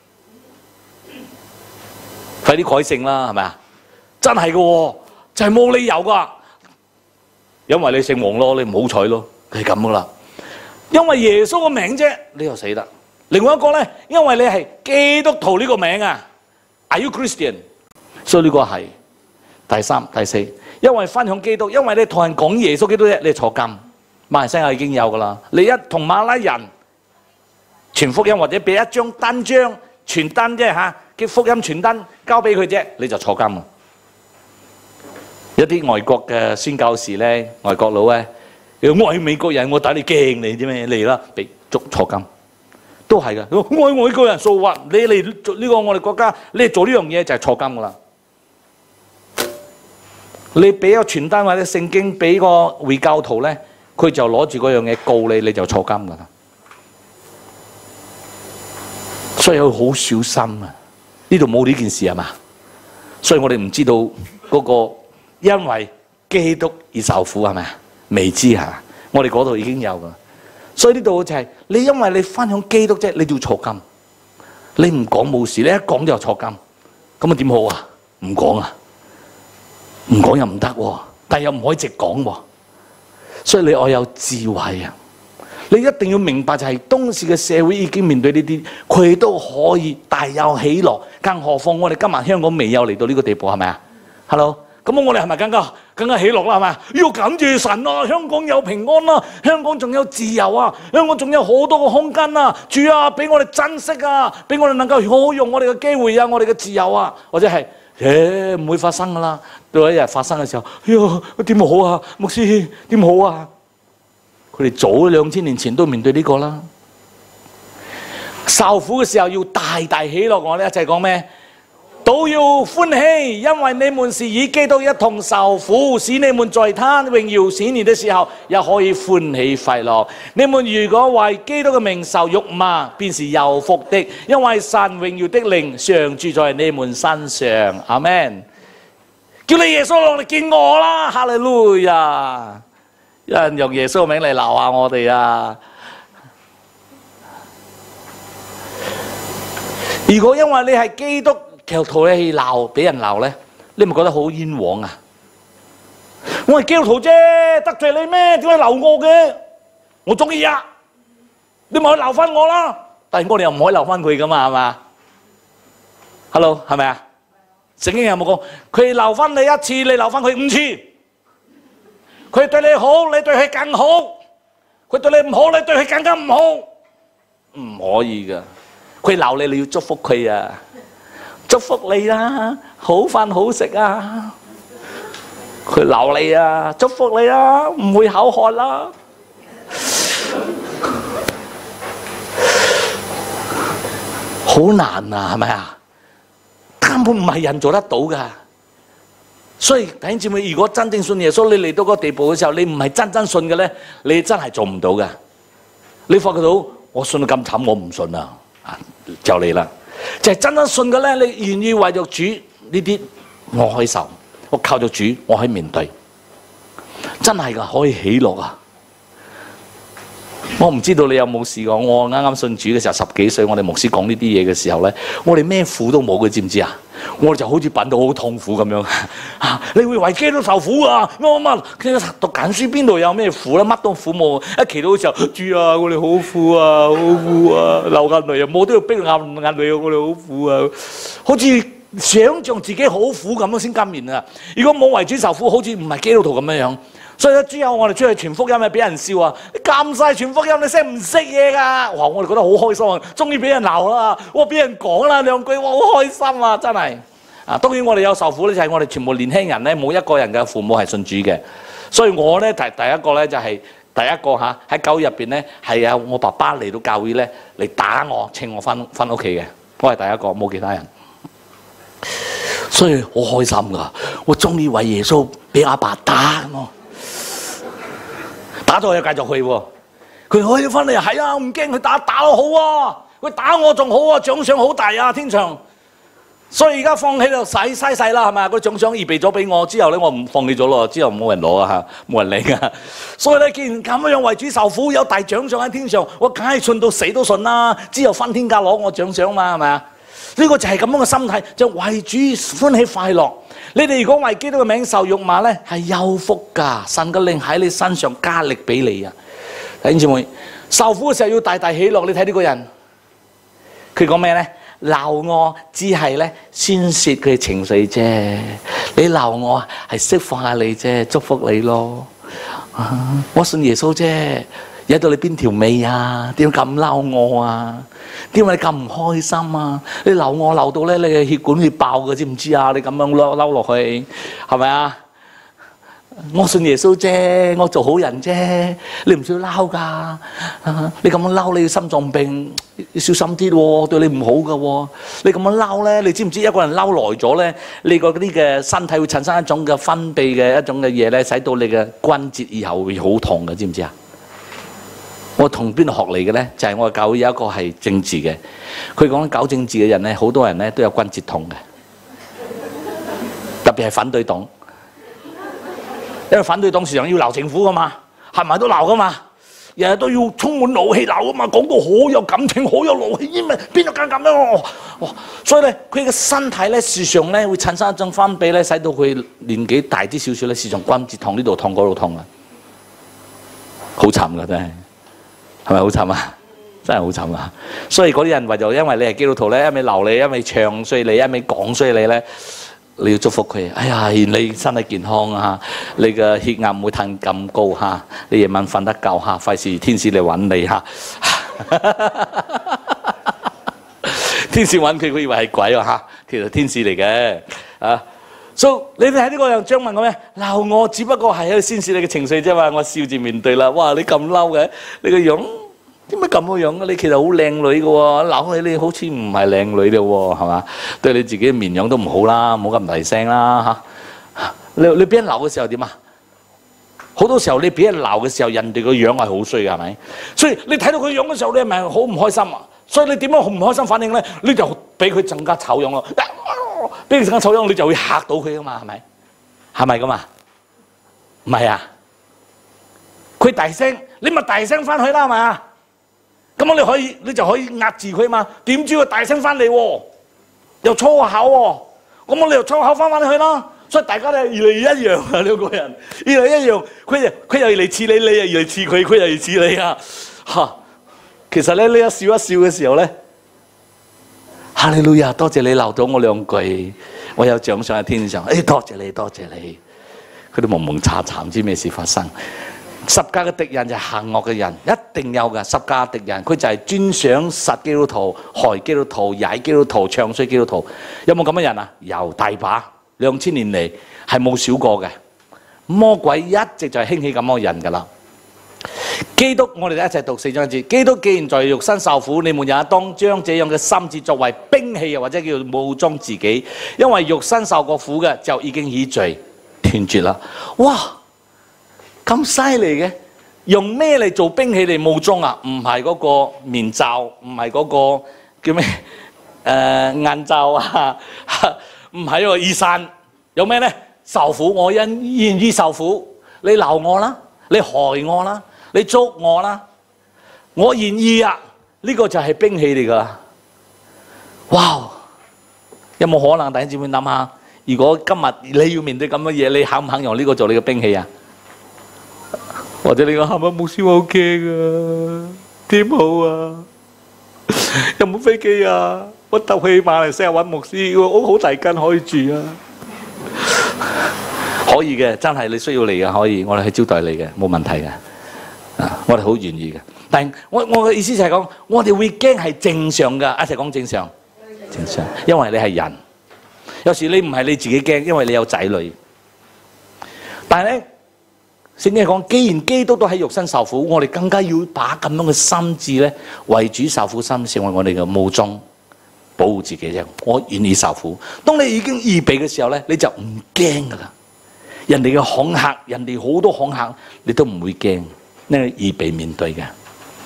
快啲改姓啦，係咪啊？真係嘅喎，就係冇理由噶，因為你姓王咯，你唔好彩咯。係咁噶啦，因為耶穌個名啫，你就死啦。另外一個咧，因為你係基督徒呢個名啊 ，Are you Christian？ 所以呢個係第三、第四，因為分享基督，因為你同人講耶穌基督啫，你坐監。馬來西亞已經有噶啦，你一同馬拉人傳福音或者俾一張單張傳單啫嚇，叫福音傳單交俾佢啫，你就坐監啊。一啲外國嘅宣教士咧，外國佬咧。我係美國人，我打你驚你啫咩？嚟啦，被捉坐監，都係噶。我係外國人，數話你嚟做呢個我哋國家，你做呢樣嘢就係坐監噶啦。你俾個傳單或者聖經俾個回教徒咧，佢就攞住嗰樣嘢告你，你就坐監噶啦。所以佢好小心啊！呢度冇呢件事係嘛？所以我哋唔知道嗰個因為基督而受苦係咪啊？未知嚇，我哋嗰度已經有噶，所以呢度就係你因為你分享基督啫，你就要坐監。你唔講冇事，你一講就坐監，咁啊點好啊？唔講啊，唔講又唔得喎，但係又唔可以直講喎。所以你愛有智慧啊！你一定要明白就係當時嘅社會已經面對呢啲，佢都可以大有喜樂，更何況我哋今日香港未有嚟到呢個地步，係咪啊 ？Hello。咁我哋係咪更加喜樂啦？係咪？要感謝神啊！香港有平安啦，香港仲有自由啊，香港仲有好多個空間啊！主啊，俾我哋珍惜啊，俾我哋能夠好用我哋嘅機會啊，我哋嘅自由啊，或者係唔會發生噶啦。到一日發生嘅時候，哎呀，點好啊？牧師點好啊？佢哋早2000年前都面對呢個啦。受苦嘅時候要大大喜樂，我哋一齊講咩？都要歡喜，因為你們是與基督一同受苦，使你們在他榮耀顯現的時候，也可以歡喜快樂。你們如果為基督嘅名受辱罵，便是有福的，因為神榮耀的靈常住在你們身上。阿們，叫你耶穌落嚟見我啦！哈利路亞！有人用耶穌嘅名嚟鬧下我哋啊！如果因為你係基督基督徒咧，鬧俾人鬧咧，你咪覺得好冤枉啊！我係基督徒啫，得罪你咩？點解鬧我嘅？我中意啊！你咪去鬧翻我啦！但係我哋又唔可以鬧翻佢噶嘛，係嘛 ？Hello， 係咪啊？聖經有冇講？佢鬧翻你一次，你鬧翻佢5次。佢對你好，你對佢更好。 佢對你唔好，你對佢更加唔好，唔可以噶。佢鬧你，你要祝福佢啊！祝福你啊，好飯好食啊！佢鬧你啊，祝福你啊，唔會口渴啦。好難啊，係咪啊？根本唔係人做得到噶。所以弟兄姊妹，如果真正信耶穌，你嚟到嗰個地步嘅時候，你唔係真正信嘅咧，你真係做唔到噶。你發覺到我信到咁慘，我唔信啊！就嚟啦，就係真正信嘅咧，你願意為咗主呢啲，我可以受，我靠咗主，我可以面對，真係噶，可以喜樂啊！我唔知道你有冇試過，我啱啱信主嘅時候，10幾歲，我哋牧師講呢啲嘢嘅時候咧，我哋咩苦都冇嘅，知唔知啊？我哋就好似品到好痛苦咁樣啊！你會為基督受苦啊？其實讀緊書邊度有咩苦咧？乜都苦冇。一祈禱嘅時候，主啊，我哋好苦啊，好苦啊，流眼淚啊，我都要逼眼淚啊，我哋好苦啊，好似想像自己好苦咁樣先甘願啊！如果冇為主受苦，好似唔係基督徒咁樣樣。所以咧，之後我哋出去傳福音，咪俾人笑啊！你咁細傳福音，你識唔識嘢㗎？哇！我哋覺得好開心啊，終於俾人鬧啦，我俾人講啦兩句，哇！好開心啊，真係啊！當然我哋有受苦咧，就係我哋全部年輕人咧，冇一個人嘅父母係信主嘅。所以我咧第一個咧就係第一個嚇喺教會入邊咧係啊，我爸爸嚟到教會咧嚟打我，請我翻屋企嘅，我係第一個，冇其他人。所以好開心㗎，我終於為耶穌俾阿爸打我。打咗又繼續去喎，佢可以翻嚟係啊，唔驚佢打得好啊，佢打我仲好啊，獎賞好大啊，天上。所以而家放棄就嘥曬啦，係咪？個獎賞預備咗俾我之後咧，我唔放棄咗咯，之後冇人攞啊嚇，冇人理啊。所以咧，既然咁樣為主受苦，有大獎賞喺天上，我梗係信到死都信啦。之後翻天家攞我獎賞嘛，係咪啊？呢個就係咁樣嘅心態，就為主歡喜快樂。你哋如果為基督嘅名受辱罵咧，係有福㗎，神嘅靈喺你身上加力俾你啊！弟兄姊妹，受苦嘅時候要大大喜樂。你睇呢個人，佢講咩咧？鬧我只係咧宣泄佢嘅情緒啫，你鬧我係釋放下你啫，祝福你咯。我信耶穌啫，惹到你邊條尾啊？點解咁嬲我啊？點解你咁唔開心啊？你鬧我鬧到咧，你嘅血管會爆嘅，知唔知啊？你咁樣嬲落去，係咪啊？我信耶穌啫，我做好人啫，你唔需要嬲㗎。你咁樣嬲，你要心臟病，要小心啲喎，對你唔好㗎喎。你咁樣嬲咧，你知唔知一個人嬲耐咗咧，你嗰啲嘅身體會產生一種嘅分泌嘅一種嘅嘢咧，使到你嘅關節以後會好痛嘅，知唔知啊？我同邊度學嚟嘅咧？就係我嘅教會有一個係政治嘅，佢講搞政治嘅人咧，好多人咧都有關節痛嘅，特別係反對黨，因為反對黨時常要鬧政府噶嘛，係咪都鬧噶嘛，日日都要充滿怒氣鬧噶嘛，講到好有感情，好有怒氣，因為邊度敢咁樣？哇！所以咧，佢嘅身體咧時常咧會產生一種分泌咧，使到佢年紀大啲少少咧，時常關節痛，呢度痛嗰度痛啊，好慘噶真係。係咪好慘啊？真係好慘啊！所以嗰啲人為咗因為你係基督徒咧，一味鬧你，一味唱衰你，一味講衰你咧，你要祝福佢。哎呀，願你身體健康啊！你嘅血壓唔會騰咁高嚇，你夜晚瞓得夠嚇，費事天使嚟揾你嚇。天使揾佢，佢以為係鬼啊嚇，其實天使嚟嘅啊。So, 你哋喺呢個人張問我咩？鬧我只不過係喺度宣泄你嘅情緒啫嘛，我笑住面對啦。哇！你咁嬲嘅，你個樣點解咁嘅樣嘅？你其實好靚女嘅喎，鬧你好似唔係靚女嘅喎，係嘛？對你自己嘅面樣都唔好啦，唔好咁大聲啦嚇。你俾人鬧嘅時候點啊？好多時候你俾人鬧嘅時候，人哋個樣係好衰嘅，係咪？所以你睇到佢樣嘅時候，你係咪好唔開心啊？所以你點樣好唔開心反應咧？你就俾佢更加醜樣咯。俾佢更加醜樣，你就會嚇到佢噶嘛？係咪？係咪咁啊？唔係啊！佢大聲，你咪大聲翻去啦，係咪啊？咁你就可以壓住佢嘛？點知佢大聲翻嚟喎，又粗口喎，咁你又粗口翻去啦。所以大家咧越嚟越一樣啊！兩個人越嚟越一樣，佢又嚟似你，你又嚟似佢，佢又嚟似你啊！嚇！其實咧，你一笑一笑嘅時候咧。哈利路亞，多謝你鬧咗我兩句，我有獎賞喺天上。多謝你，多謝你。佢哋蒙蒙查查，唔知咩事發生。 十架嘅敵人就係行惡嘅人，一定有嘅。十架敵人佢就係專想殺基督徒、害基督徒、踩基督徒、唱衰基督徒。有冇咁嘅人啊？有大把，2000年嚟係冇少過嘅。魔鬼一直就係興起咁嘅人㗎啦。基督，我哋一齊讀4章1節。基督既然在肉身受苦，你們也當將這樣嘅心志作為兵器，又或者叫武裝自己，因為肉身受過苦嘅就已經與罪斷絕啦。哇！咁犀利嘅，用咩嚟做兵器嚟武裝啊？唔係嗰個面罩，唔係嗰個叫咩眼罩啊，唔係個雨傘，有咩呢？受苦，我願意受苦，你鬧我啦，你害我啦，你捉我啦，我願意啊！呢個就係兵器嚟㗎。哇！有冇可能？弟兄姊妹諗下，如果今日你要面對咁嘅嘢，你肯唔肯用呢個做你嘅兵器啊？或者你講係咪牧師，我好驚啊？點好啊？有冇飛機啊？我搭去馬來西亞揾牧師，我好大間可以住啊！可以嘅，真係你需要嚟嘅可以，我哋去招待你嘅，冇問題嘅。我哋好願意嘅。但係我嘅意思就係講，我哋會驚係正常㗎。一齊講正常，正常，因為你係人。有時你唔係你自己驚，因為你有仔女。但係咧，聖經講，既然基督都喺肉身受苦，我哋更加要把咁樣嘅心志咧，為主受苦心成為我哋嘅武裝，保護自己啫。我願意受苦。當你已經預備嘅時候咧，你就唔驚㗎啦。人哋嘅恐嚇，人哋好多恐嚇，你都唔會驚，因為預備面對嘅。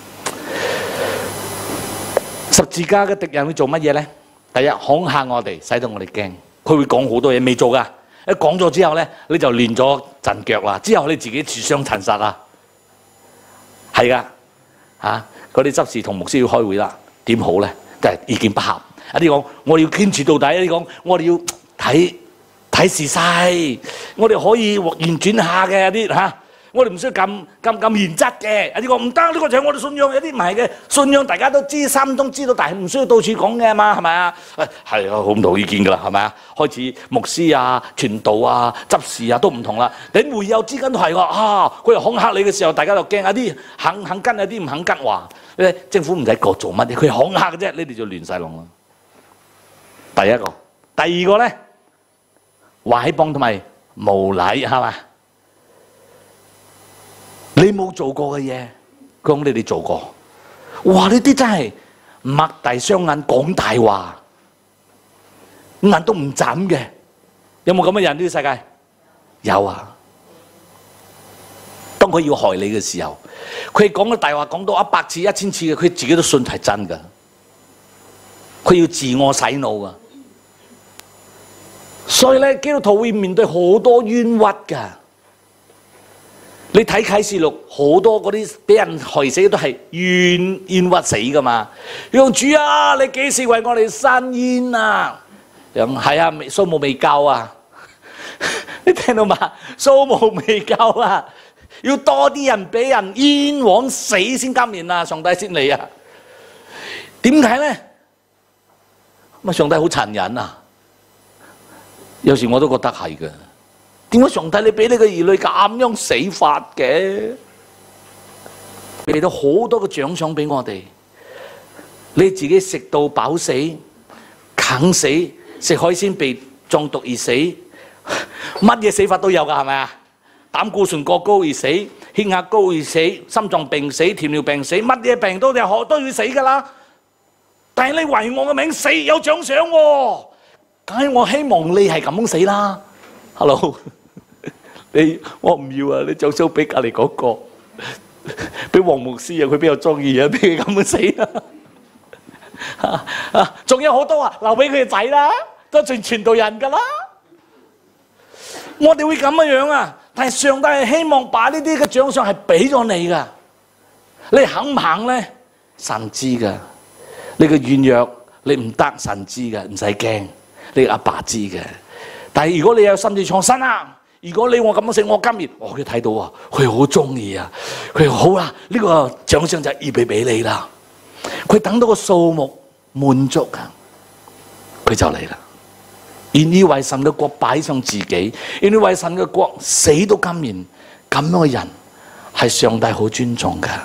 十字架嘅敵人會做乜嘢咧？第一，恐嚇我哋，使到我哋驚。佢會講好多嘢未做㗎，一講咗之後咧，你就亂咗陣腳啦。之後你自己自相殘殺啦，係㗎嚇。嗰啲執事同牧師要開會啦，點好咧？就係意見不合。有啲講我哋要堅持到底，有啲講我哋要睇時勢，我哋可以旋轉下嘅，有啲嚇，我哋唔需要咁原則嘅。有啲講唔得，呢個就係我哋信仰。有啲唔係嘅，信仰大家都知，心中知道，但係唔需要到處講嘅嘛，係咪啊？係啊，好唔同意見㗎啦，係咪啊？開始牧師啊、傳道啊、執事啊都唔同啦。你會友之間都係喎，佢又恐嚇你嘅時候，大家就驚。有啲肯跟，有啲唔肯跟話。政府唔使講做乜嘢，佢恐嚇嘅啫，你哋就亂晒龍啦。第一個，第二個咧。毀謗同埋無禮係嘛？你冇做過嘅嘢，講你哋做過。哇！呢啲真係擘大雙眼講大話，眼都唔眨嘅。有冇咁嘅人呢個世界？有啊。當佢要害你嘅時候，佢講嘅大話講到100次、1000次嘅，佢自己都信係真㗎。佢要自我洗腦㗎。所以咧，基督徒會面對好多冤屈㗎。你睇啟示錄，好多嗰啲俾人害死都係冤屈死㗎嘛。用主啊，你幾時為我哋伸冤啊？係啊，數目未夠啊！你聽到嘛？數目未夠啊！要多啲人俾人冤枉死先甘願啊！上帝先嚟啊！點解咧？咁啊，上帝好殘忍啊！有時我都覺得係嘅，點解上帝你俾你個兒女咁樣死法嘅？俾到好多個獎賞俾我哋，你自己食到飽死、啃死、食海鮮被中毒而死，乜嘢死法都有㗎，係咪啊？膽固醇過高而死，血壓高而死，心臟病死、糖尿病死，乜嘢病都要死㗎啦。但係你為我嘅名死有獎賞喎。梗係我希望你係咁樣死啦 ，Hello， 我唔要啊！你獎賞俾隔離嗰個，俾黃牧師啊，佢比較中意啊，俾佢咁樣死啦。仲有好多啊，留俾佢嘅仔啦，都做傳道人㗎啦。我哋會咁樣啊，但係上帝係希望把呢啲嘅獎賞係俾咗你㗎，你肯唔肯咧？神知㗎，你嘅軟弱你唔得，神知㗎，唔使驚。你阿爸知嘅，但係如果你有心志創新啊，如果你我咁樣食，我今年佢睇到啊，佢好中意啊，佢好啦，呢個獎賞就預備俾你啦。佢等到個數目滿足啊，佢就嚟啦。願意為神嘅國擺上自己，願意為神嘅國死到今年，咁樣嘅人係上帝好尊重㗎。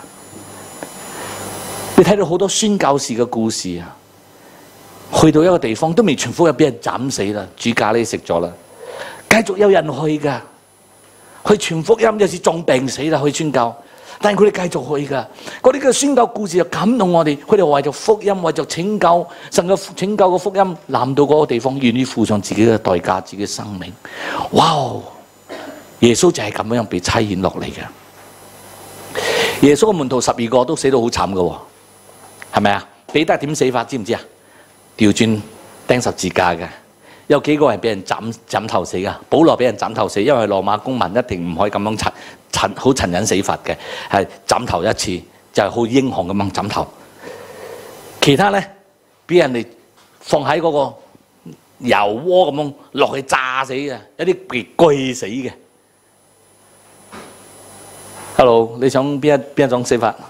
你睇到好多宣教士嘅故事啊，去到一個地方都未傳福音，俾人斬死啦，煮咖喱食咗啦，繼續有人去㗎，去傳福音，有時撞病死啦，去宣教。但係佢哋繼續去㗎，嗰啲嘅宣教故事就感動我哋。佢哋為咗福音，為咗拯救神嘅拯救嘅福音，臨到嗰個地方，願意付上自己嘅代價、自己嘅生命。哇！耶穌就係咁樣被差遣落嚟嘅。耶穌嘅門徒12個都死到好慘㗎，係咪啊？彼得點死法知唔知啊？調轉釘十字架嘅。有幾個人俾人斬頭死㗎？保羅俾人斬頭死，因為羅馬公民一定唔可以咁樣好殘忍死法嘅，係斬頭一次就係好英雄咁樣斬頭。其他咧俾人哋放喺嗰個油鍋咁樣落去炸死嘅，有啲被鋸死嘅。Hello， 你想邊一種死法？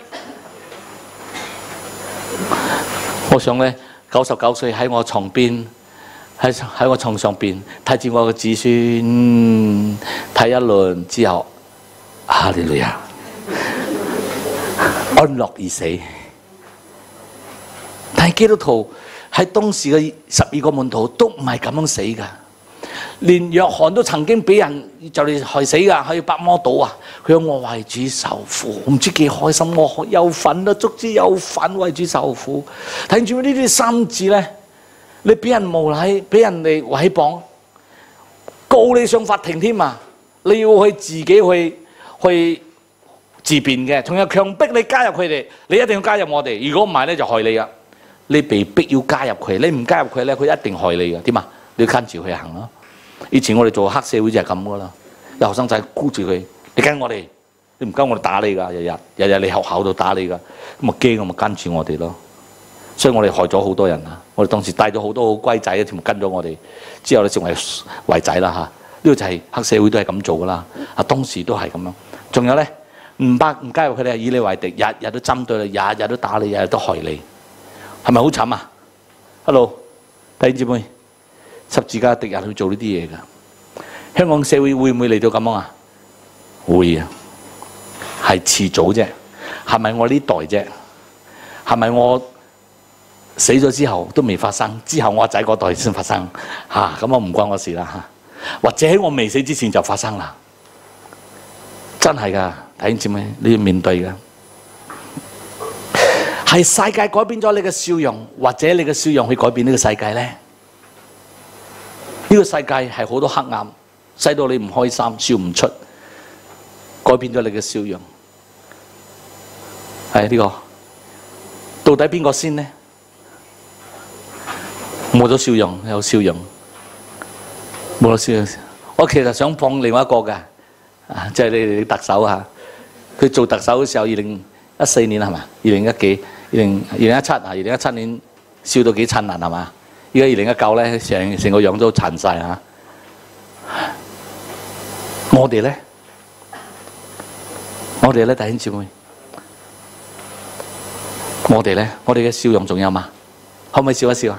我想咧99歲喺我床邊。喺我床上邊睇住我嘅子孫睇一輪之後，哈利路亞，安樂而死。但係基督徒喺當時嘅12個門徒都唔係咁樣死㗎，連約翰都曾經俾人就嚟害死㗎，去百摩島啊！佢話我為主受苦，唔知幾開心，我有份啦，足之有份為主受苦。睇住呢啲三字咧。你俾人無禮，俾人哋毀謗，告你上法庭添啊！你要去自己去自辯嘅，仲有強迫你加入佢哋，你一定要加入我哋。如果唔係咧，就害你噶。你被逼要加入佢，你唔加入佢咧，佢一定害你噶。點啊？你要跟住佢行咯。以前我哋做黑社會就係咁噶啦，有後生仔箍住佢，你跟我哋，你唔跟我哋打你噶，日日你學校度打你噶，咁咪驚，我咪跟住我哋咯。所以我哋害咗好多人啊！我哋當時帶咗好多好乖仔，全部跟咗我哋，之後咧成為壞仔啦嚇。呢個就係黑社會都係咁做噶啦。啊，當時都係咁樣。仲有咧，唔加入佢哋，以你為敵，日日都針對你，日日都打你，日日都害你，係咪好慘啊 ？Hello， 弟兄姊妹，十字架敵人去做呢啲嘢㗎。香港社會會唔會嚟到咁樣啊？會啊，係遲早啫。係咪我呢代啫？係咪我？死咗之後都未發生，之後我仔嗰代先發生嚇，咁我唔關我事啦嚇。或者喺我未死之前就發生啦，真係㗎，弟兄姊妹，你要面對㗎。係世界改變咗你嘅笑容，或者你嘅笑容去改變呢個世界咧？呢個世界係好多黑暗，使到你唔開心，笑唔出，改變咗你嘅笑容。係呢個，到底邊個先呢？冇咗笑容，有笑容，冇咗笑容。我其實想放另外一個嘅，即係你哋特首嚇，佢做特首嘅時候，2014年係嘛？2017啊，2017年笑到幾燦爛係嘛？而家2019咧，成個樣都殘晒嚇。我哋咧，弟兄姊妹，我哋嘅笑容仲有嘛？可唔可以笑一笑啊？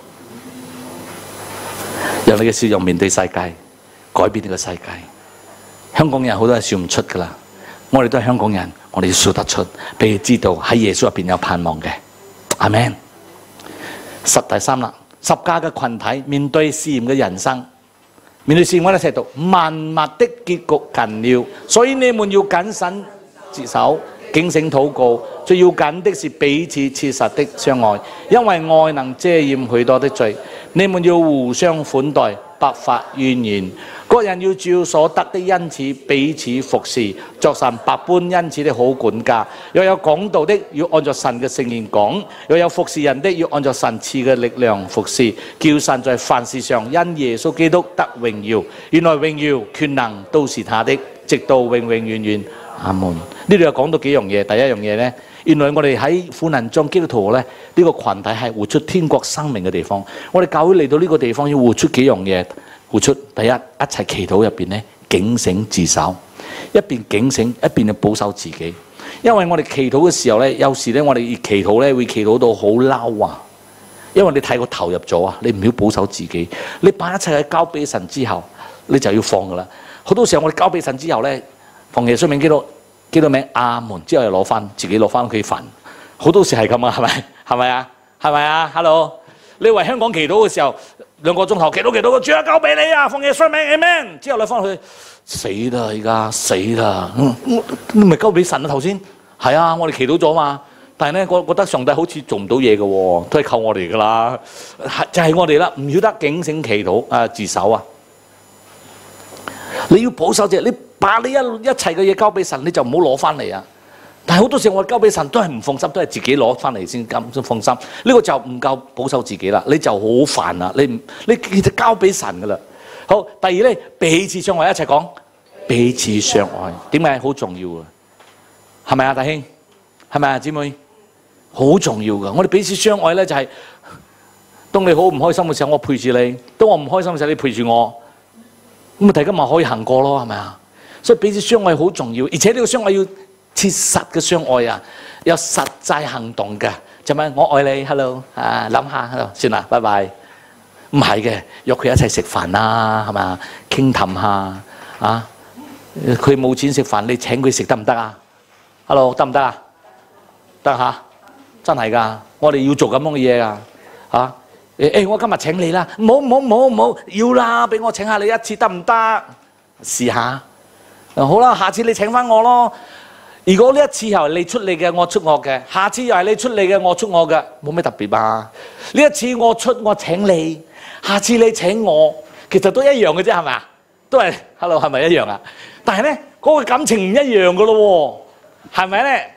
讓你嘅笑容面對世界，改變呢個世界。香港人好多係笑唔出噶啦，我哋都係香港人，我哋要笑得出，俾佢知道喺耶穌入邊有盼望嘅。阿們。第三啦，十架嘅群體面對試驗嘅人生，面對試驗我哋一齊讀：萬物的結局近了，所以你們要謹慎自守，警醒禱告。最要緊的是彼此切實的相愛，因為愛能遮掩許多的罪。你們要互相款待，不發怨言。各人要照所得的恩賜彼此服侍，作神百般恩賜的好管家。若有講道的，要按照神嘅聖言講；若有服侍人的，要按照神賜嘅力量服侍，叫神在凡事上因耶穌基督得榮耀。原來榮耀權能都是他的，直到永永遠遠。阿門。呢度有講到幾樣嘢。第一樣嘢呢，原來我哋喺苦難中基督徒咧，呢個群體係活出天國生命嘅地方。我哋教會嚟到呢個地方要活出幾樣嘢。活出第一齊祈禱入邊咧，警醒自守，一邊警醒一邊去保守自己。因為我哋祈禱嘅時候咧，有時咧我哋祈禱咧會祈禱到好嬲啊，因為你太過投入咗啊，你唔要保守自己。你把一切去交俾神之後，你就要放噶啦。好多時候我哋交俾神之後咧，奉耶穌名基督叫到名阿門之後又自己攞翻屋企瞓，好多時係咁啊，係咪？係咪啊？係咪啊 ？Hello， 你為香港祈禱嘅時候2個鐘頭祈禱，主啊交俾你啊，奉耶穌名 Amen。之後你翻去死啦，而家死啦，你咪交俾神啊頭先。係啊，我哋祈禱咗嘛，但係咧覺得上帝好似做唔到嘢嘅喎，都係靠我哋噶啦，就係我哋啦，唔曉得警醒祈禱自首啊！你要保守啫，你把你一切嘅嘢交俾神，你就唔好攞翻嚟啊！但係好多時候我交俾神都係唔放心，都係自己攞翻嚟先放心。呢個就唔夠保守自己啦，你就好煩啦。你其實交俾神噶啦。好，第二咧，彼此相愛，一齊講彼此相愛，點解好重要啊？係咪啊，弟兄？係咪啊，姊妹？好重要噶。我哋彼此相愛咧，就係當你好唔開心嘅時候，我陪住你；當我唔開心嘅時候，你陪住我。咁咪大家咪可以行過咯，係咪啊？所以彼此相愛好重要，而且呢個相愛要切實嘅相愛啊，有實際行動嘅，就咪我愛你 ，hello 啊，諗下 hello 算啦，拜拜。唔係嘅，約佢一齊食飯啦，係咪啊？傾談下啊，佢冇錢食飯，你請佢食得唔得啊 ？hello 得唔得啊？得嚇，真係㗎，我哋要做咁樣嘅嘢㗎嚇。我今日請你啦，唔好，要啦，俾我請下你一次得唔得？試下，好啦，下次你請翻我咯。如果呢一次又係你出你嘅，我出我嘅；下次又係你出你嘅，我出我嘅，冇咩特別吧？呢一次我出我請你，下次你請我，其實都一樣嘅啫，係咪啊？都係 hello 係咪一樣啊？但係咧嗰個感情唔一樣嘅咯喎，係咪咧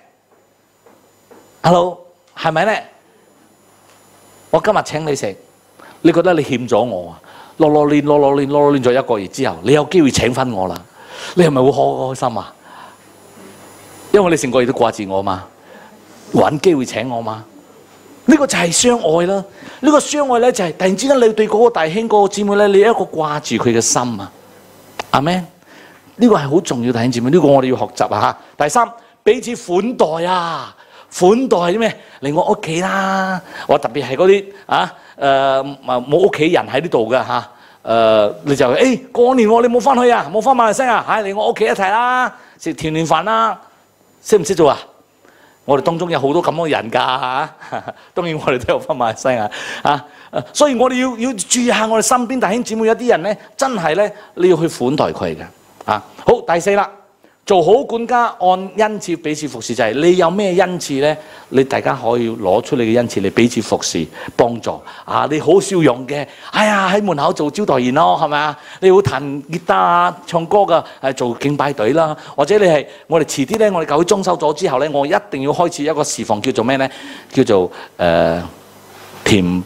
？hello 係咪咧？我今日請你食，你覺得你欠咗我啊？落練咗1個月之後，你有機會請翻我啦，你係咪會開心啊？因為你成個月都掛住我嘛，揾機會請我嘛，呢個就係相愛啦。呢個相愛咧就係突然之間你對嗰個弟兄嗰個姊妹咧，你有一個掛住佢嘅心啊。阿們，呢個係好重要，弟兄姊妹，呢個我哋要學習啊嚇。第三，彼此款待啊。款待啲咩？嚟我屋企啦！我特別係嗰啲冇屋企人喺呢度嘅嚇，你就過年喎，你冇翻去啊？冇翻馬來西亞，嚟我屋企一齊啦，食團年飯啦，識唔識做啊？我哋當中有好多咁嘅人㗎嚇，當然我哋都有翻馬來西亞嚇，所以我哋要注意下我哋身邊弟兄姊妹有啲人咧，真係咧你要去款待佢嘅嚇。好，第四啦。做好管家，按恩賜彼此服侍，就係你有咩恩賜咧？你大家可以攞出你嘅恩賜嚟彼此服侍幫助啊！你好少用嘅，喺門口做招待員咯，係咪啊？你會彈吉他啊、唱歌噶，做敬拜隊啦，或者你係我哋遲啲咧，我哋教會裝修咗之後咧，我一定要開始一個侍奉叫做咩咧？叫做甜品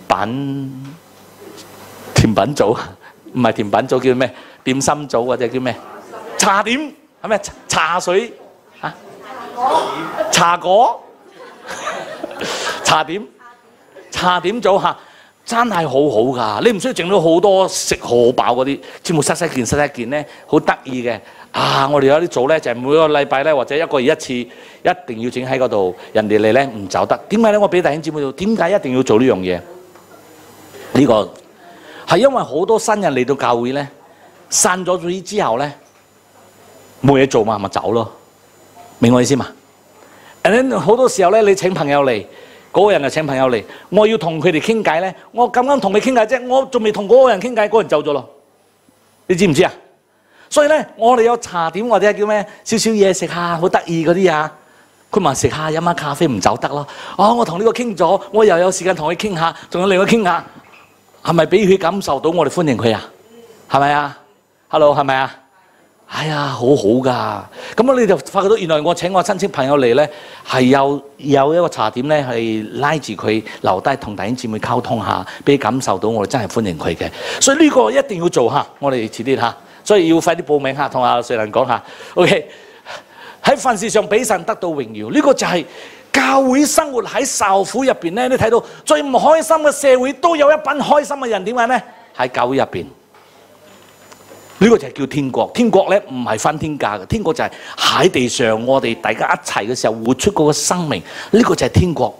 組，唔係甜品組叫咩？點心組或者叫咩？茶點。係咩茶水嚇？茶果茶點組嚇，真係好好㗎！你唔需要整到好多食好飽嗰啲，全部塞一件咧，好得意嘅啊！我哋有啲組咧，就係每個禮拜咧或者1個月1次，一定要整喺嗰度，人哋嚟咧唔走得。點解咧？我俾弟兄姊妹做，點解一定要做呢樣嘢？呢個係因為好多新人嚟到教會咧，散咗會之後咧。冇嘢做嘛，咪走咯，明我意思嘛？好多時候咧，你請朋友嚟，嗰個人就請朋友嚟，我要同佢哋傾偈咧，我咁啱同你傾偈啫，我仲未同嗰個人傾偈，嗰個人走咗咯，你知唔知啊？所以咧，我哋有茶點或者叫咩少少嘢食下，好得意嗰啲啊，佢咪食下飲下咖啡唔走得咯。我同呢個傾咗，我又有時間同佢傾下，仲有另外傾下，係咪俾佢感受到我哋歡迎佢啊？係咪啊 ？Hello， 係咪啊？係啊，好好噶，咁你就發覺到原來我請我親戚朋友嚟咧，係有一個茶點咧，係拉住佢留低同弟兄姊妹溝通下，俾感受到我哋真係歡迎佢嘅。所以呢個一定要做下，我哋遲啲嚇，所以要快啲報名嚇，同阿瑞麟講下。OK， 喺凡事上俾神得到榮耀，呢個就係教會生活喺受苦入邊咧。你睇到最唔開心嘅社會都有一班開心嘅人，點解咧？喺教會入邊。呢個就係叫天國。天國咧唔係分天價嘅，天國就係喺地上我哋大家一齊嘅時候活出嗰個生命。呢個就係天國。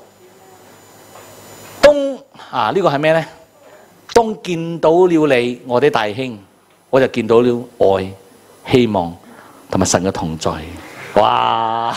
呢個係咩咧？當見到了你，我啲弟兄，我就見到了愛、希望同埋神嘅同在。 哇！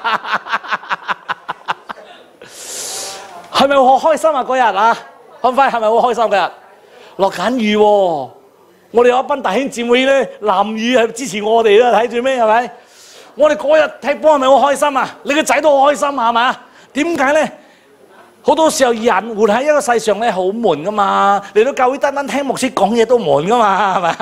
係咪好開心啊？嗰日啊，康輝係咪好開心嗰日？落緊雨喎，我哋有一班弟兄姊妹咧，淋雨係支持我哋啦，睇住咩係咪？我哋嗰日踢波係咪好開心啊？你個仔都好開心係嘛？點解咧？好多時候人活喺一個世上咧，好悶噶嘛。嚟到教會單單聽牧師講嘢都悶噶嘛，係咪？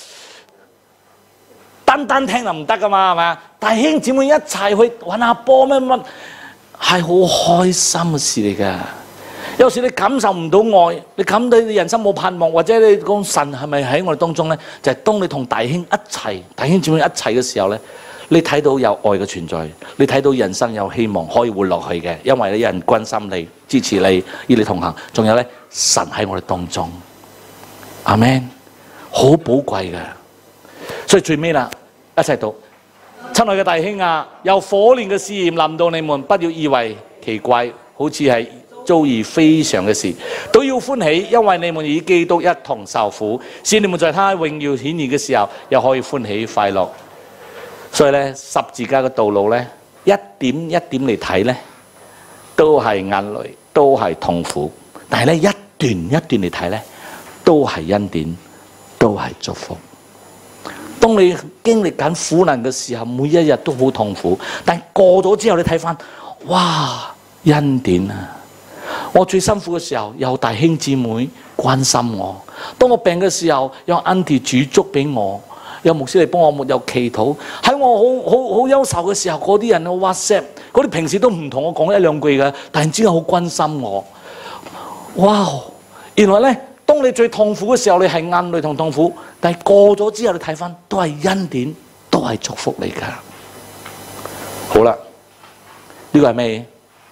單單聽就唔得噶嘛，係咪？弟兄姊妹一齊去玩下波乜乜，係好開心嘅事嚟㗎。有時你感受唔到愛，你感到你人生冇盼望，或者你講神係咪喺我哋當中咧？就係當你同弟兄一齊、弟兄姊妹一齊嘅時候咧，你睇到有愛嘅存在，你睇到人生有希望可以活落去嘅，因為有人關心你、支持你、與你同行。仲有咧，神喺我哋當中，阿們，好寶貴嘅。所以最尾啦，一齊讀，親愛嘅弟兄啊，有火煉嘅試驗臨到你們，不要以為奇怪，好似係遭遇非常嘅事，都要歡喜，因為你們與基督一同受苦，使你們在他榮耀顯現嘅時候，又可以歡喜快樂。所以咧，十字架嘅道路咧，一點一點嚟睇咧，都係眼淚，都係痛苦。但係咧，一段一段嚟睇咧，都係恩典，都係祝福。當你經歷緊苦難嘅時候，每一日都好痛苦，但係過咗之後，你睇翻，哇，恩典啊！我最辛苦嘅時候，有弟兄姊妹關心我；當我病嘅時候，有 Auntie 煮粥俾我，有牧師嚟幫我抹油祈禱。喺我好憂愁嘅時候，嗰啲人嘅 WhatsApp， 嗰啲平時都唔同我講一兩句嘅，突然之間好關心我。哇！原來咧，當你最痛苦嘅時候，你係眼淚同痛苦，但係過咗之後，你睇翻都係恩典，都係祝福嚟㗎。好啦，呢個係咩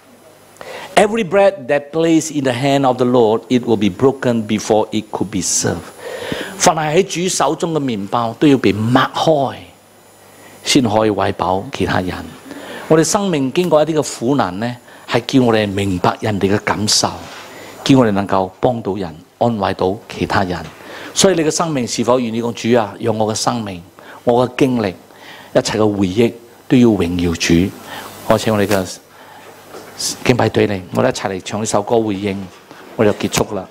？Every bread that placed in the hand of the Lord, it will be broken before it could be served. 凡係喺主手中嘅麵包，都要被擘開，先可以餵飽其他人。我哋生命經過一啲嘅苦難呢，係叫我哋明白人哋嘅感受，叫我哋能夠幫到人，安慰到其他人。所以你嘅生命是否願意講主啊，讓我嘅生命、我嘅經歷、一切嘅回憶都要榮耀主？我請我哋嘅敬拜隊嚟，我哋一齊嚟唱呢首歌回應，我哋就結束啦。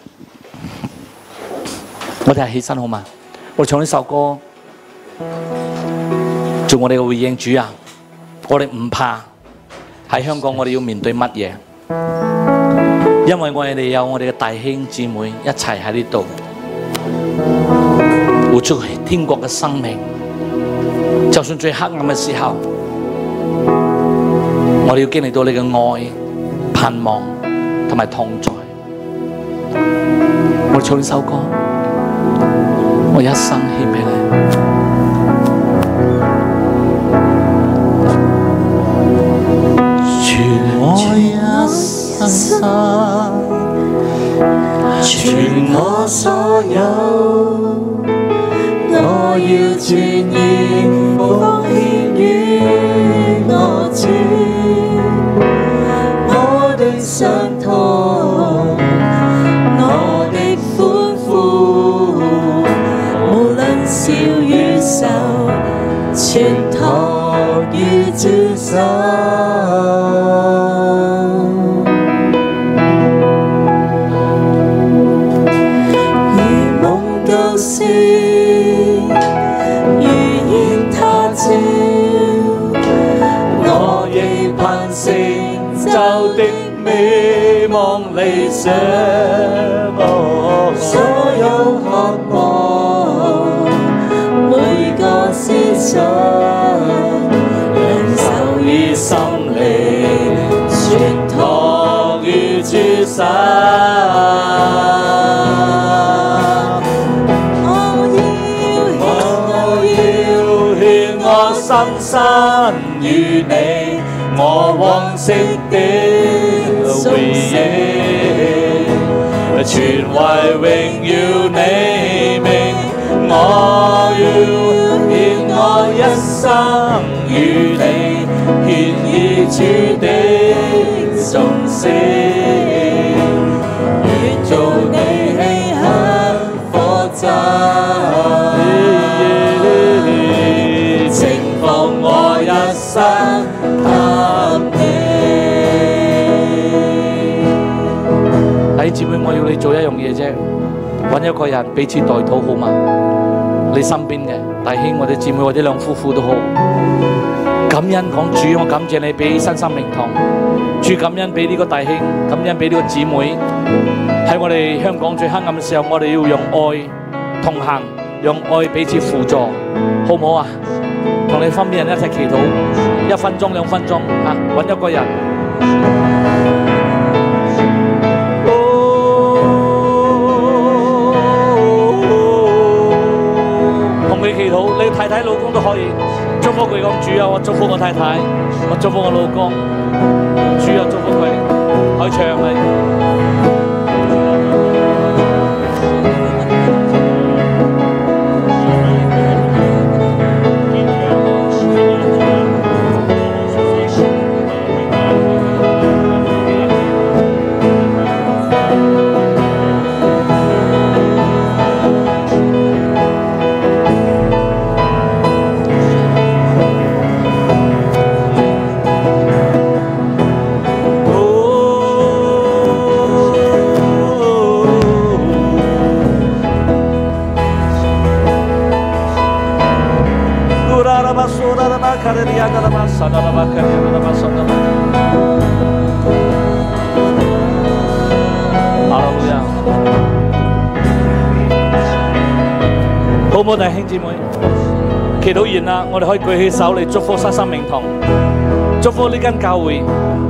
我哋係起身好嘛？我哋唱呢首歌，做我哋嘅回應。主啊，我哋唔怕喺香港，我哋要面對乜嘢？因為我哋有我哋嘅弟兄姊妹一齊喺呢度活出天國嘅生命。就算最黑暗嘅時候，我哋要經歷到你嘅愛、盼望同埋同在。我哋唱呢首歌，我一生獻俾你。全我一生，全我所有，我要全然奉獻於我主。我的傷痛，我的歡呼，無論笑與愁，全託於主手。如夢舊事，如煙他照，我亦盼成就的美夢理想。所有渴望，每個思想，人手與心靈，全託於主手。深深與你，我往昔的回憶，全為榮耀你名。我要獻我一生與你，獻以主的頌聲，願做你氣香火祭。我一生姊妹，我要你做一樣嘢啫，揾一個人彼此代禱好嘛？你身邊嘅弟兄或者姊妹或者兩夫婦都好，感恩講主，我感謝你俾新生命堂，主感恩俾呢個弟兄，感恩俾呢個姊妹，喺我哋香港最黑暗嘅時候，我哋要用愛同行，用愛彼此輔助，好唔好啊？同你身邊人一齊祈禱，1分鐘2分鐘啊，揾一個人。同佢祈禱，你太太老公都可以祝福佢，講主啊，我祝福我太太，我祝福我老公，主啊祝福佢，可以唱咪。好唔好，弟兄姊妹？祈禱完啦，我哋可以舉起手嚟祝福新生命堂，祝福呢間教會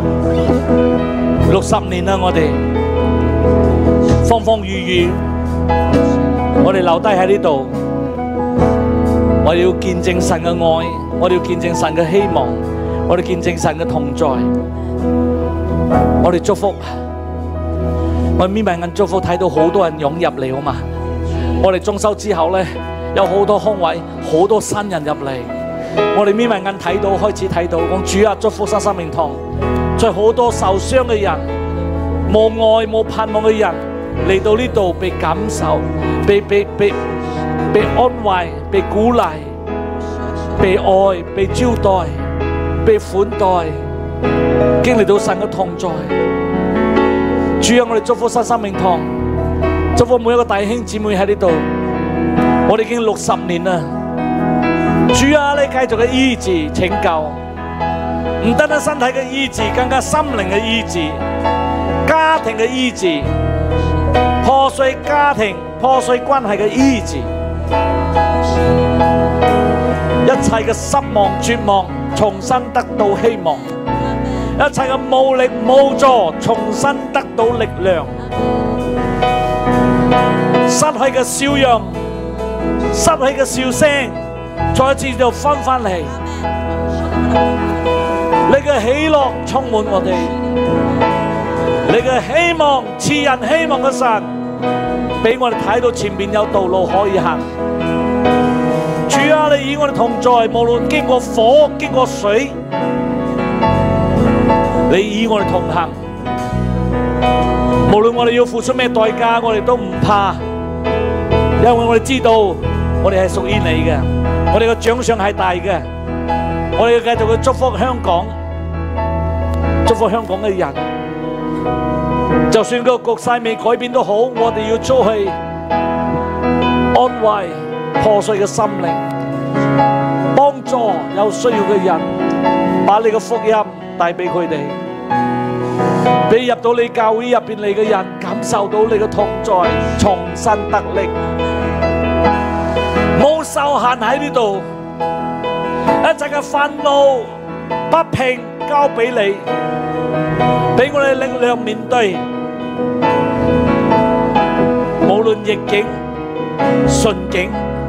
60年啦，我哋風風雨雨，我哋留低喺呢度，我哋要見證神嘅愛，我哋要見證神嘅希望，我哋見證神嘅同在，我哋祝福，我哋眯埋眼祝福，睇到好多人湧入嚟，好嘛？我哋裝修之後咧，有好多空位，好多新人入嚟，我哋眯埋眼睇到，開始睇到，講主啊，祝福新生命堂，在好多受傷嘅人、冇愛冇盼望嘅人嚟到呢度被感受、被安慰、被鼓勵、被愛、被招待、被款待，經歷到神嘅同在。主啊，我哋祝福新生命堂，祝福每一個弟兄姊妹喺呢度。我哋已經60年啦，主啊，你繼續嘅醫治拯救，唔單單身體嘅醫治，更加心靈嘅醫治，家庭嘅醫治，破碎家庭、破碎關係嘅醫治，一切嘅失望、絕望，重新得到希望；一切嘅無力無助，重新得到力量；失去嘅笑容，失去嘅笑聲，再一次就翻嚟。你嘅喜樂充滿我哋，你嘅希望賜人希望嘅神，俾我哋睇到前面有道路可以行。主啊，你與我哋同在，無論經過火經過水，你與我哋同行。無論我哋要付出咩代價，我哋都唔怕，因為我哋知道我哋係屬於你嘅，我哋嘅獎賞係大嘅。我哋要繼續去祝福香港，祝福香港嘅人。就算個局勢未改變都好，我哋要出去安慰破碎嘅心靈，幫助有需要嘅人，把你嘅福音帶俾佢哋，俾入到你教會入邊嚟嘅人感受到你嘅同在，重新得力，冇受限喺呢度，一切嘅憤怒不平交俾你，俾我哋力量面對，無論逆境順境，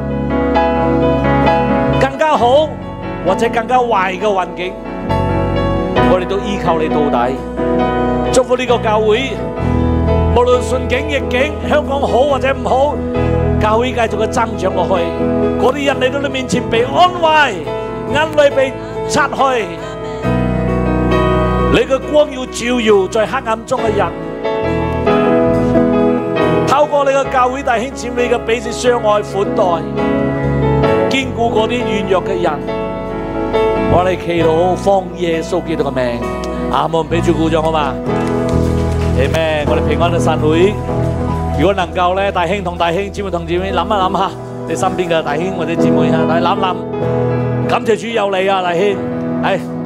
更加好或者更加壞嘅環境，我哋都依靠你到底。祝福呢個教會，無論順境逆境，香港好或者唔好，教會繼續嘅增長落去。嗰啲人嚟到你面前被安慰，眼淚被擦去，你嘅光要照耀在黑暗中嘅人。透過你嘅教會弟兄姊妹嘅彼此相愛款待，堅固嗰啲軟弱嘅人。我哋祈禱奉耶穌基督嘅名，阿門。俾主鼓掌好嘛？ Amen！我哋平安嘅散會，如果能夠咧，弟兄同弟兄、姊妹同姊妹諗一諗下，你身邊嘅弟兄或者姊妹嚇，諗諗，感謝主有你啊，弟兄，係。